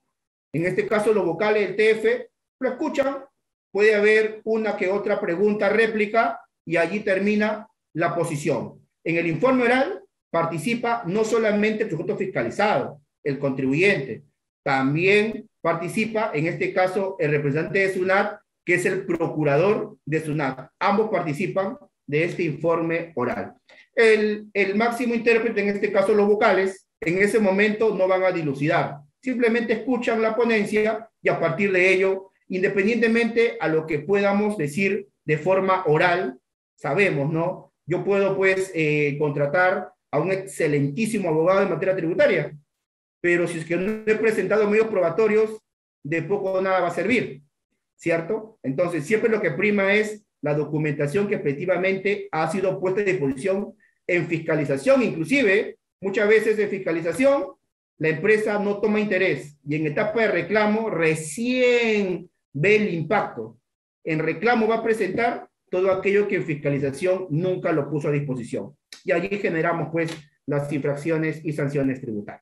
En este caso, los vocales del T F lo escuchan, puede haber una que otra pregunta, réplica, y allí termina la posición. En el informe oral participa no solamente el sujeto fiscalizado, el contribuyente, también participa, en este caso, el representante de SUNAT, que es el procurador de SUNAT. Ambos participan de este informe oral. El, el máximo intérprete, en este caso los vocales, en ese momento no van a dilucidar, simplemente escuchan la ponencia y a partir de ello, independientemente a lo que podamos decir de forma oral, sabemos, ¿no? Yo puedo pues eh, contratar a un excelentísimo abogado en materia tributaria, pero si es que no he presentado medios probatorios, de poco o nada va a servir, ¿cierto? Entonces siempre lo que prima es la documentación que efectivamente ha sido puesta a disposición en fiscalización, inclusive muchas veces en fiscalización la empresa no toma interés y en etapa de reclamo recién ve el impacto. En reclamo va a presentar todo aquello que en fiscalización nunca lo puso a disposición. Y allí generamos pues las infracciones y sanciones tributarias.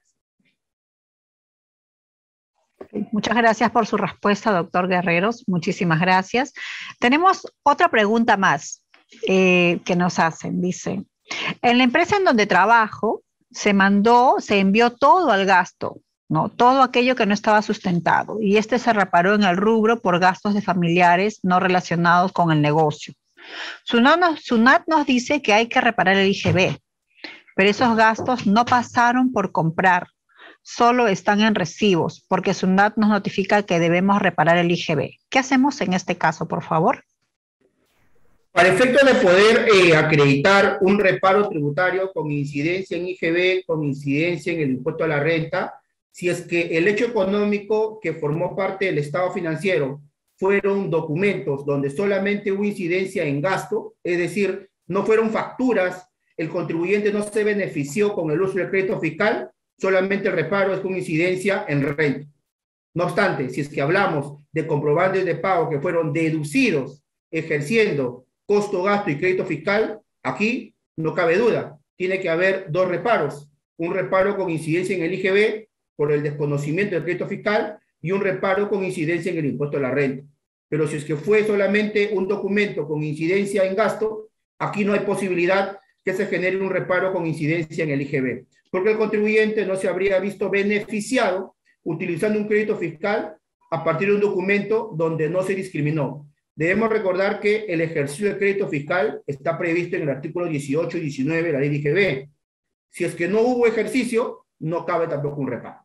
Muchas gracias por su respuesta, doctor Guerreros. Muchísimas gracias. Tenemos otra pregunta más eh, que nos hacen. Dice, en la empresa en donde trabajo, se mandó, se envió todo al gasto, ¿no? Todo aquello que no estaba sustentado, y este se reparó en el rubro por gastos de familiares no relacionados con el negocio. SUNAT nos, SUNAT nos dice que hay que reparar el I G B, pero esos gastos no pasaron por comprar, solo están en recibos, porque SUNAT nos notifica que debemos reparar el I G B. ¿Qué hacemos en este caso, por favor? Para efecto de poder eh, acreditar un reparo tributario con incidencia en I G B, con incidencia en el impuesto a la renta, si es que el hecho económico que formó parte del estado financiero fueron documentos donde solamente hubo incidencia en gasto, es decir, no fueron facturas, el contribuyente no se benefició con el uso del crédito fiscal, solamente el reparo es con incidencia en renta. No obstante, si es que hablamos de comprobantes de pago que fueron deducidos ejerciendo costo, gasto y crédito fiscal, aquí no cabe duda, tiene que haber dos reparos. Un reparo con incidencia en el I G B por el desconocimiento del crédito fiscal y un reparo con incidencia en el impuesto a la renta. Pero si es que fue solamente un documento con incidencia en gasto, aquí no hay posibilidad que se genere un reparo con incidencia en el I G B, porque el contribuyente no se habría visto beneficiado utilizando un crédito fiscal a partir de un documento donde no se discriminó. Debemos recordar que el ejercicio de crédito fiscal está previsto en el artículo dieciocho y diecinueve de la ley de I G B. Si es que no hubo ejercicio, no cabe tampoco un reparo.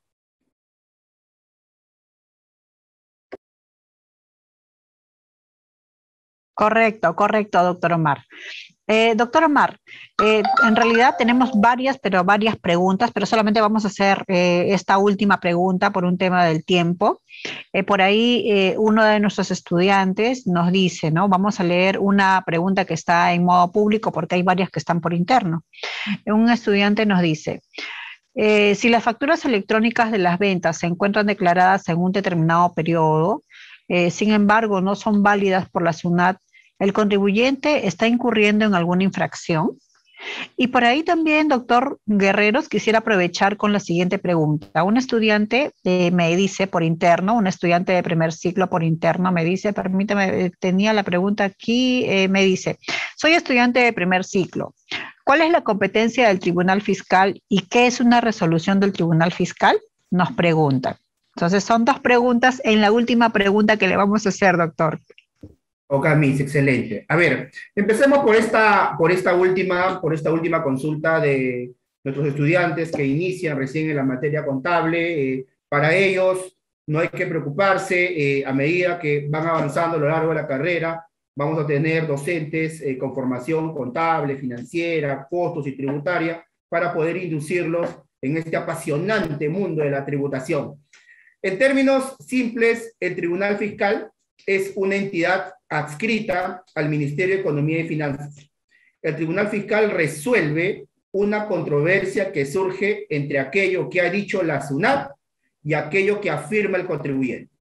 Correcto, correcto, doctor Omar. Eh, doctor Omar, eh, en realidad tenemos varias, pero varias preguntas, pero solamente vamos a hacer eh, esta última pregunta por un tema del tiempo. Eh, por ahí eh, uno de nuestros estudiantes nos dice, ¿no? Vamos a leer una pregunta que está en modo público porque hay varias que están por interno. Un estudiante nos dice, eh, si las facturas electrónicas de las ventas se encuentran declaradas en un determinado periodo, eh, sin embargo no son válidas por la SUNAT, ¿el contribuyente está incurriendo en alguna infracción? Y por ahí también, doctor Guerreros, quisiera aprovechar con la siguiente pregunta. Un estudiante eh, me dice por interno, un estudiante de primer ciclo por interno me dice, permítame, tenía la pregunta aquí, eh, me dice, soy estudiante de primer ciclo. ¿Cuál es la competencia del Tribunal Fiscal y qué es una resolución del Tribunal Fiscal? Nos preguntan. Entonces son dos preguntas en la última pregunta que le vamos a hacer, doctor. Ok, Miss, excelente. A ver, empecemos por esta, por esta última, por esta última consulta de nuestros estudiantes que inician recién en la materia contable. Eh, para ellos no hay que preocuparse, eh, a medida que van avanzando a lo largo de la carrera, vamos a tener docentes eh, con formación contable, financiera, costos y tributaria, para poder inducirlos en este apasionante mundo de la tributación. En términos simples, el Tribunal Fiscal es una entidad adscrita al Ministerio de Economía y Finanzas. El Tribunal Fiscal resuelve una controversia que surge entre aquello que ha dicho la SUNAT y aquello que afirma el contribuyente.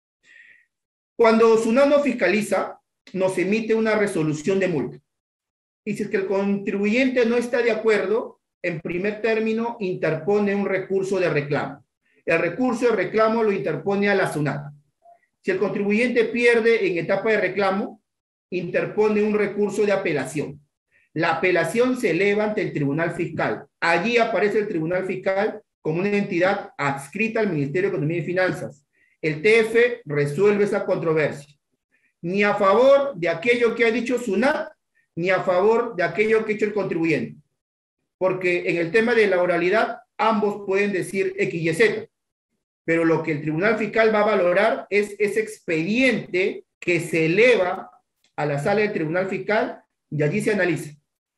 Cuando SUNAT no fiscaliza, nos emite una resolución de multa. Y si es que el contribuyente no está de acuerdo, en primer término interpone un recurso de reclamo. El recurso de reclamo lo interpone a la SUNAT. Si el contribuyente pierde en etapa de reclamo, interpone un recurso de apelación. La apelación se eleva ante el Tribunal Fiscal. Allí aparece el Tribunal Fiscal como una entidad adscrita al Ministerio de Economía y Finanzas. El T F resuelve esa controversia. Ni a favor de aquello que ha dicho SUNAT, ni a favor de aquello que ha hecho el contribuyente. Porque en el tema de la oralidad, ambos pueden decir X y Z. Pero lo que el Tribunal Fiscal va a valorar es ese expediente que se eleva a la sala del Tribunal Fiscal y allí se analiza.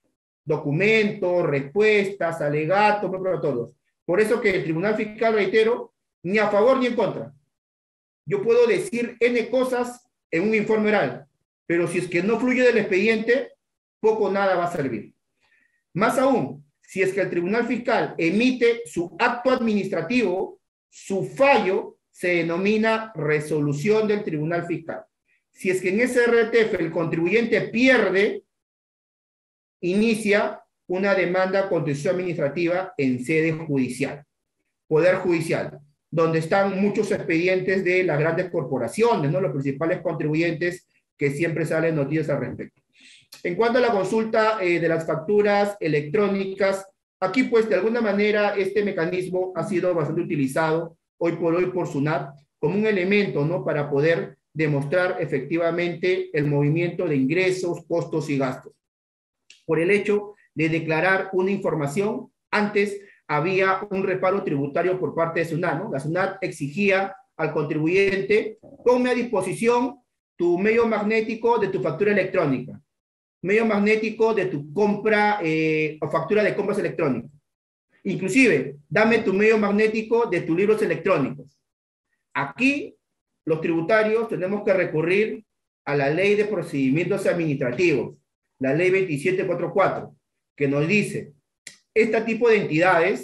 Documentos, respuestas, alegatos, todos. Por eso que el Tribunal Fiscal, reitero, ni a favor ni en contra. Yo puedo decir N cosas en un informe oral, pero si es que no fluye del expediente, poco o nada va a servir. Más aún, si es que el Tribunal Fiscal emite su acto administrativo, su fallo se denomina resolución del Tribunal Fiscal. Si es que en ese R T F el contribuyente pierde, inicia una demanda contencioso administrativa en sede judicial, Poder Judicial, donde están muchos expedientes de las grandes corporaciones, ¿no? Los principales contribuyentes que siempre salen noticias al respecto. En cuanto a la consulta eh, de las facturas electrónicas, aquí pues de alguna manera este mecanismo ha sido bastante utilizado hoy por hoy por SUNAT como un elemento, ¿no? Para poder demostrar efectivamente el movimiento de ingresos, costos y gastos. Por el hecho de declarar una información, antes había un reparo tributario por parte de SUNAT, ¿no? La SUNAT exigía al contribuyente, ponme a disposición tu medio magnético de tu factura electrónica, medio magnético de tu compra eh, o factura de compras electrónicas. Inclusive, dame tu medio magnético de tus libros electrónicos. Aquí, los tributarios tenemos que recurrir a la Ley de Procedimientos Administrativos, la Ley veintisiete cuarenta y cuatro, que nos dice, este tipo de entidades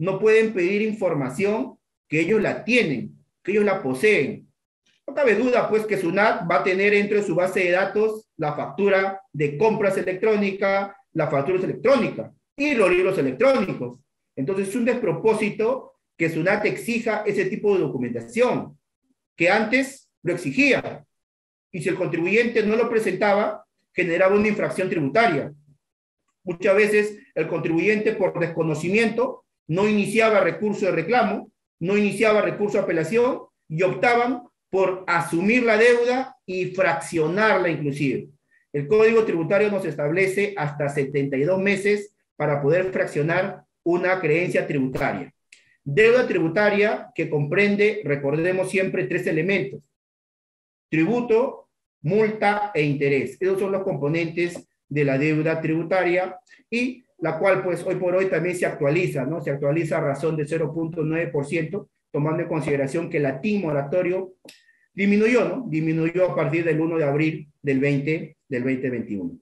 no pueden pedir información que ellos la tienen, que ellos la poseen. No cabe duda, pues, que SUNAT va a tener dentro de su base de datos la factura de compras electrónicas, las facturas electrónicas y los libros electrónicos. Entonces, es un despropósito que SUNAT exija ese tipo de documentación, que antes lo exigía. Y si el contribuyente no lo presentaba, generaba una infracción tributaria. Muchas veces el contribuyente, por desconocimiento, no iniciaba recurso de reclamo, no iniciaba recurso de apelación y optaban por asumir la deuda y fraccionarla inclusive. El Código Tributario nos establece hasta setenta y dos meses para poder fraccionar una creencia tributaria. Deuda tributaria que comprende, recordemos siempre, tres elementos: tributo, multa e interés. Esos son los componentes de la deuda tributaria, y la cual pues hoy por hoy también se actualiza, ¿no? Se actualiza a razón de cero punto nueve por ciento, tomando en consideración que el L A T I N moratorio disminuyó, ¿no? Disminuyó a partir del uno de abril del veinte, del veinte veintiuno.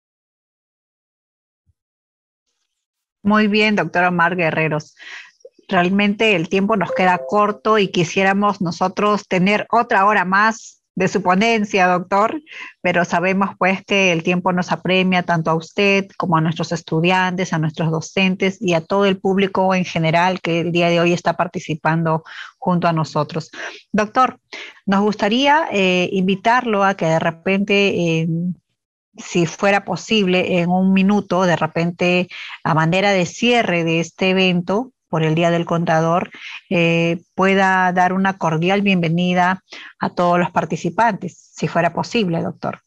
Muy bien, doctor Omar Guerreros. Realmente el tiempo nos queda corto y quisiéramos nosotros tener otra hora más de su ponencia, doctor, pero sabemos pues que el tiempo nos apremia tanto a usted como a nuestros estudiantes, a nuestros docentes y a todo el público en general que el día de hoy está participando junto a nosotros. Doctor, nos gustaría eh, invitarlo a que de repente, eh, si fuera posible, en un minuto, de repente, a manera de cierre de este evento, por el Día del Contador, eh, pueda dar una cordial bienvenida a todos los participantes, si fuera posible, doctor.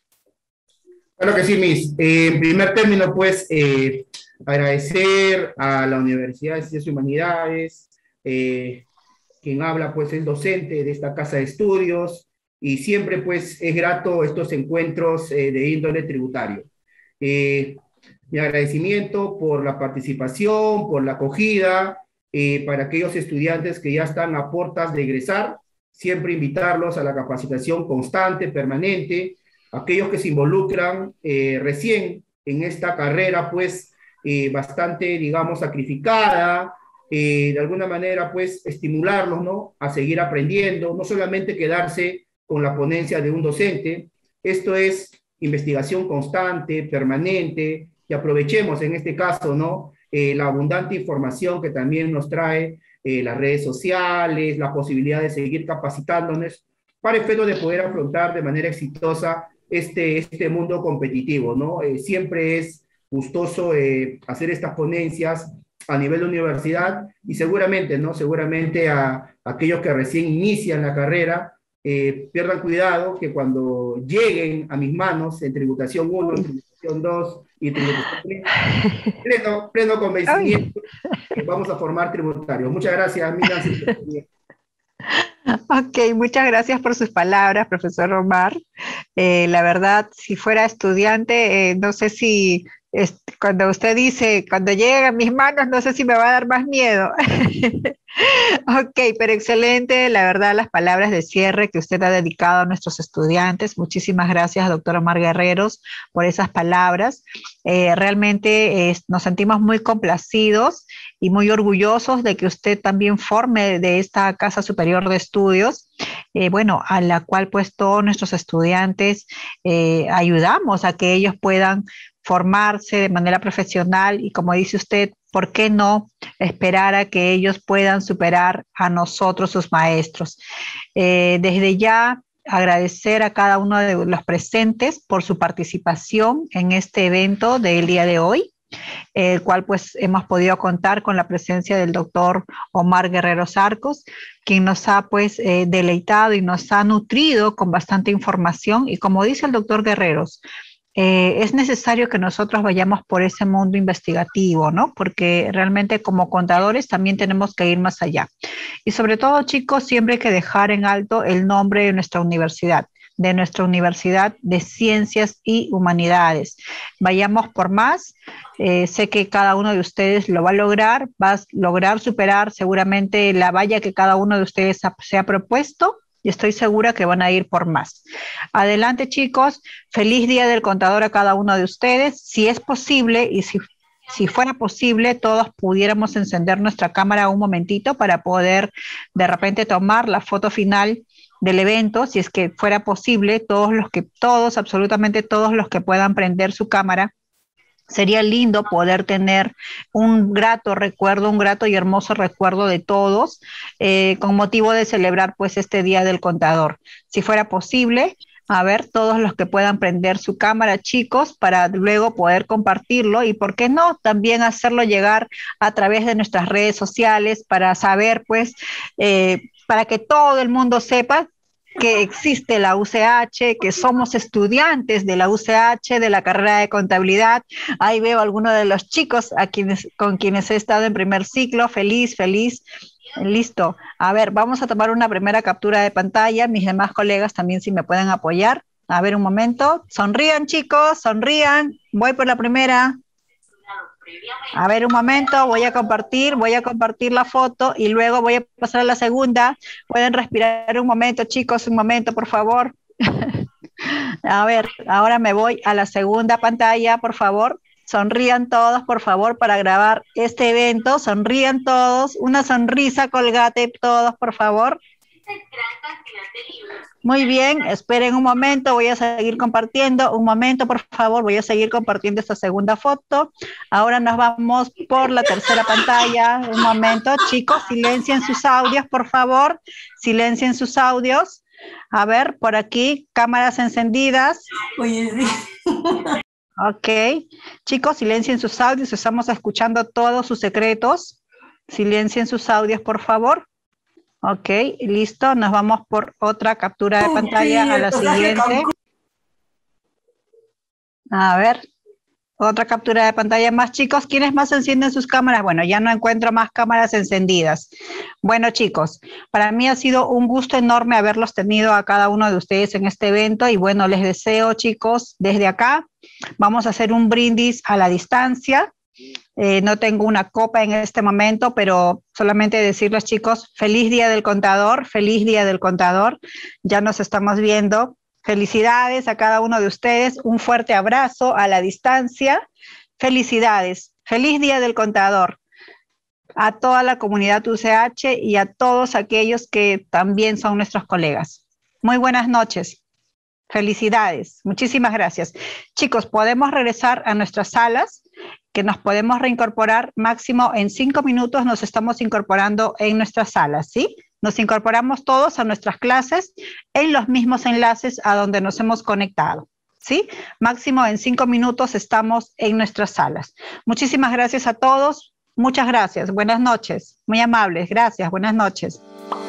Claro que sí, Miss. Eh, en primer término, pues, eh, agradecer a la Universidad de Ciencias y Humanidades, eh, quien habla, pues, es docente de esta casa de estudios, y siempre, pues, es grato estos encuentros eh, de índole tributario. Eh, Mi agradecimiento por la participación, por la acogida, eh, para aquellos estudiantes que ya están a puertas de egresar, siempre invitarlos a la capacitación constante, permanente, aquellos que se involucran eh, recién en esta carrera, pues, eh, bastante, digamos, sacrificada, eh, de alguna manera, pues, estimularlos, ¿no?, a seguir aprendiendo, no solamente quedarse con la ponencia de un docente. Esto es investigación constante, permanente, y aprovechemos en este caso, ¿no?, eh, la abundante información que también nos trae eh, las redes sociales, la posibilidad de seguir capacitándonos para efecto de poder afrontar de manera exitosa este, este mundo competitivo, ¿no? Eh, siempre es gustoso eh, hacer estas ponencias a nivel de universidad, y seguramente, ¿no?, seguramente a, a aquellos que recién inician la carrera, eh, pierdan cuidado que cuando lleguen a mis manos en tributación uno, en tributación dos y tributación tres, pleno, pleno convencimiento que vamos a formar tributarios. Muchas gracias, Mira. Ok, muchas gracias por sus palabras, profesor Omar. Eh, la verdad, si fuera estudiante, eh, no sé si es, cuando usted dice, cuando lleguen a mis manos, no sé si me va a dar más miedo. Ok, pero excelente, la verdad, las palabras de cierre que usted ha dedicado a nuestros estudiantes. Muchísimas gracias, doctor Omar Guerreros, por esas palabras. Eh, realmente eh, nos sentimos muy complacidos y muy orgullosos de que usted también forme de esta Casa Superior de Estudios, eh, bueno, a la cual pues todos nuestros estudiantes eh, ayudamos a que ellos puedan formarse de manera profesional y, como dice usted, ¿por qué no esperar a que ellos puedan superar a nosotros, sus maestros? Eh, desde ya, agradecer a cada uno de los presentes por su participación en este evento del día de hoy, el cual pues hemos podido contar con la presencia del doctor Omar Guerreros Arcos, quien nos ha pues eh, deleitado y nos ha nutrido con bastante información, y como dice el doctor Guerreros, Eh, es necesario que nosotros vayamos por ese mundo investigativo, ¿no? Porque realmente como contadores también tenemos que ir más allá. Y sobre todo, chicos, siempre hay que dejar en alto el nombre de nuestra universidad, de nuestra Universidad de Ciencias y Humanidades. Vayamos por más. Eh, sé que cada uno de ustedes lo va a lograr, va a lograr superar seguramente la valla que cada uno de ustedes ha, se ha propuesto, y estoy segura que van a ir por más. Adelante, chicos. Feliz Día del Contador a cada uno de ustedes. Si es posible y si, si fuera posible, todos pudiéramos encender nuestra cámara un momentito para poder de repente tomar la foto final del evento, si es que fuera posible, todos los que, todos, absolutamente todos los que puedan prender su cámara. Sería lindo poder tener un grato recuerdo, un grato y hermoso recuerdo de todos, eh, con motivo de celebrar pues este Día del Contador. Si fuera posible, a ver, todos los que puedan prender su cámara, chicos, para luego poder compartirlo y, ¿por qué no?, también hacerlo llegar a través de nuestras redes sociales para saber, pues, eh, para que todo el mundo sepa que existe la U C H, que somos estudiantes de la U C H, de la carrera de contabilidad. Ahí veo a algunos de los chicos a quienes, con quienes he estado en primer ciclo. Feliz, feliz. Listo. A ver, vamos a tomar una primera captura de pantalla. Mis demás colegas también, si me pueden apoyar. A ver, un momento. Sonrían, chicos, sonrían. Voy por la primera. A ver, un momento, voy a compartir, voy a compartir la foto y luego voy a pasar a la segunda. Pueden respirar un momento, chicos, un momento, por favor. A ver, ahora me voy a la segunda pantalla, por favor. Sonrían todos, por favor, para grabar este evento. Sonrían todos. Una sonrisa, Colgate, todos, por favor. Muy bien, esperen un momento, voy a seguir compartiendo. Un momento, por favor, voy a seguir compartiendo esta segunda foto. Ahora nos vamos por la tercera pantalla. Un momento, chicos, silencien sus audios, por favor. Silencien sus audios. A ver, por aquí, cámaras encendidas. Oye, sí. Ok. Chicos, silencien sus audios, estamos escuchando todos sus secretos. Silencien sus audios, por favor. Ok, listo. Nos vamos por otra captura de pantalla, a la siguiente. A ver, otra captura de pantalla más, chicos. ¿Quiénes más encienden sus cámaras? Bueno, ya no encuentro más cámaras encendidas. Bueno, chicos, para mí ha sido un gusto enorme haberlos tenido a cada uno de ustedes en este evento y bueno, les deseo, chicos, desde acá, vamos a hacer un brindis a la distancia. Eh, no tengo una copa en este momento, pero solamente decirles, chicos, feliz Día del Contador, feliz Día del Contador. Ya nos estamos viendo. Felicidades a cada uno de ustedes. Un fuerte abrazo a la distancia. Felicidades. Feliz Día del Contador. A toda la comunidad U C H y a todos aquellos que también son nuestros colegas. Muy buenas noches. Felicidades. Muchísimas gracias. Chicos, podemos regresar a nuestras salas, que nos podemos reincorporar máximo en cinco minutos. Nos estamos incorporando en nuestras salas, ¿sí? Nos incorporamos todos a nuestras clases en los mismos enlaces a donde nos hemos conectado, ¿sí? Máximo en cinco minutos estamos en nuestras salas. Muchísimas gracias a todos. Muchas gracias. Buenas noches. Muy amables. Gracias. Buenas noches.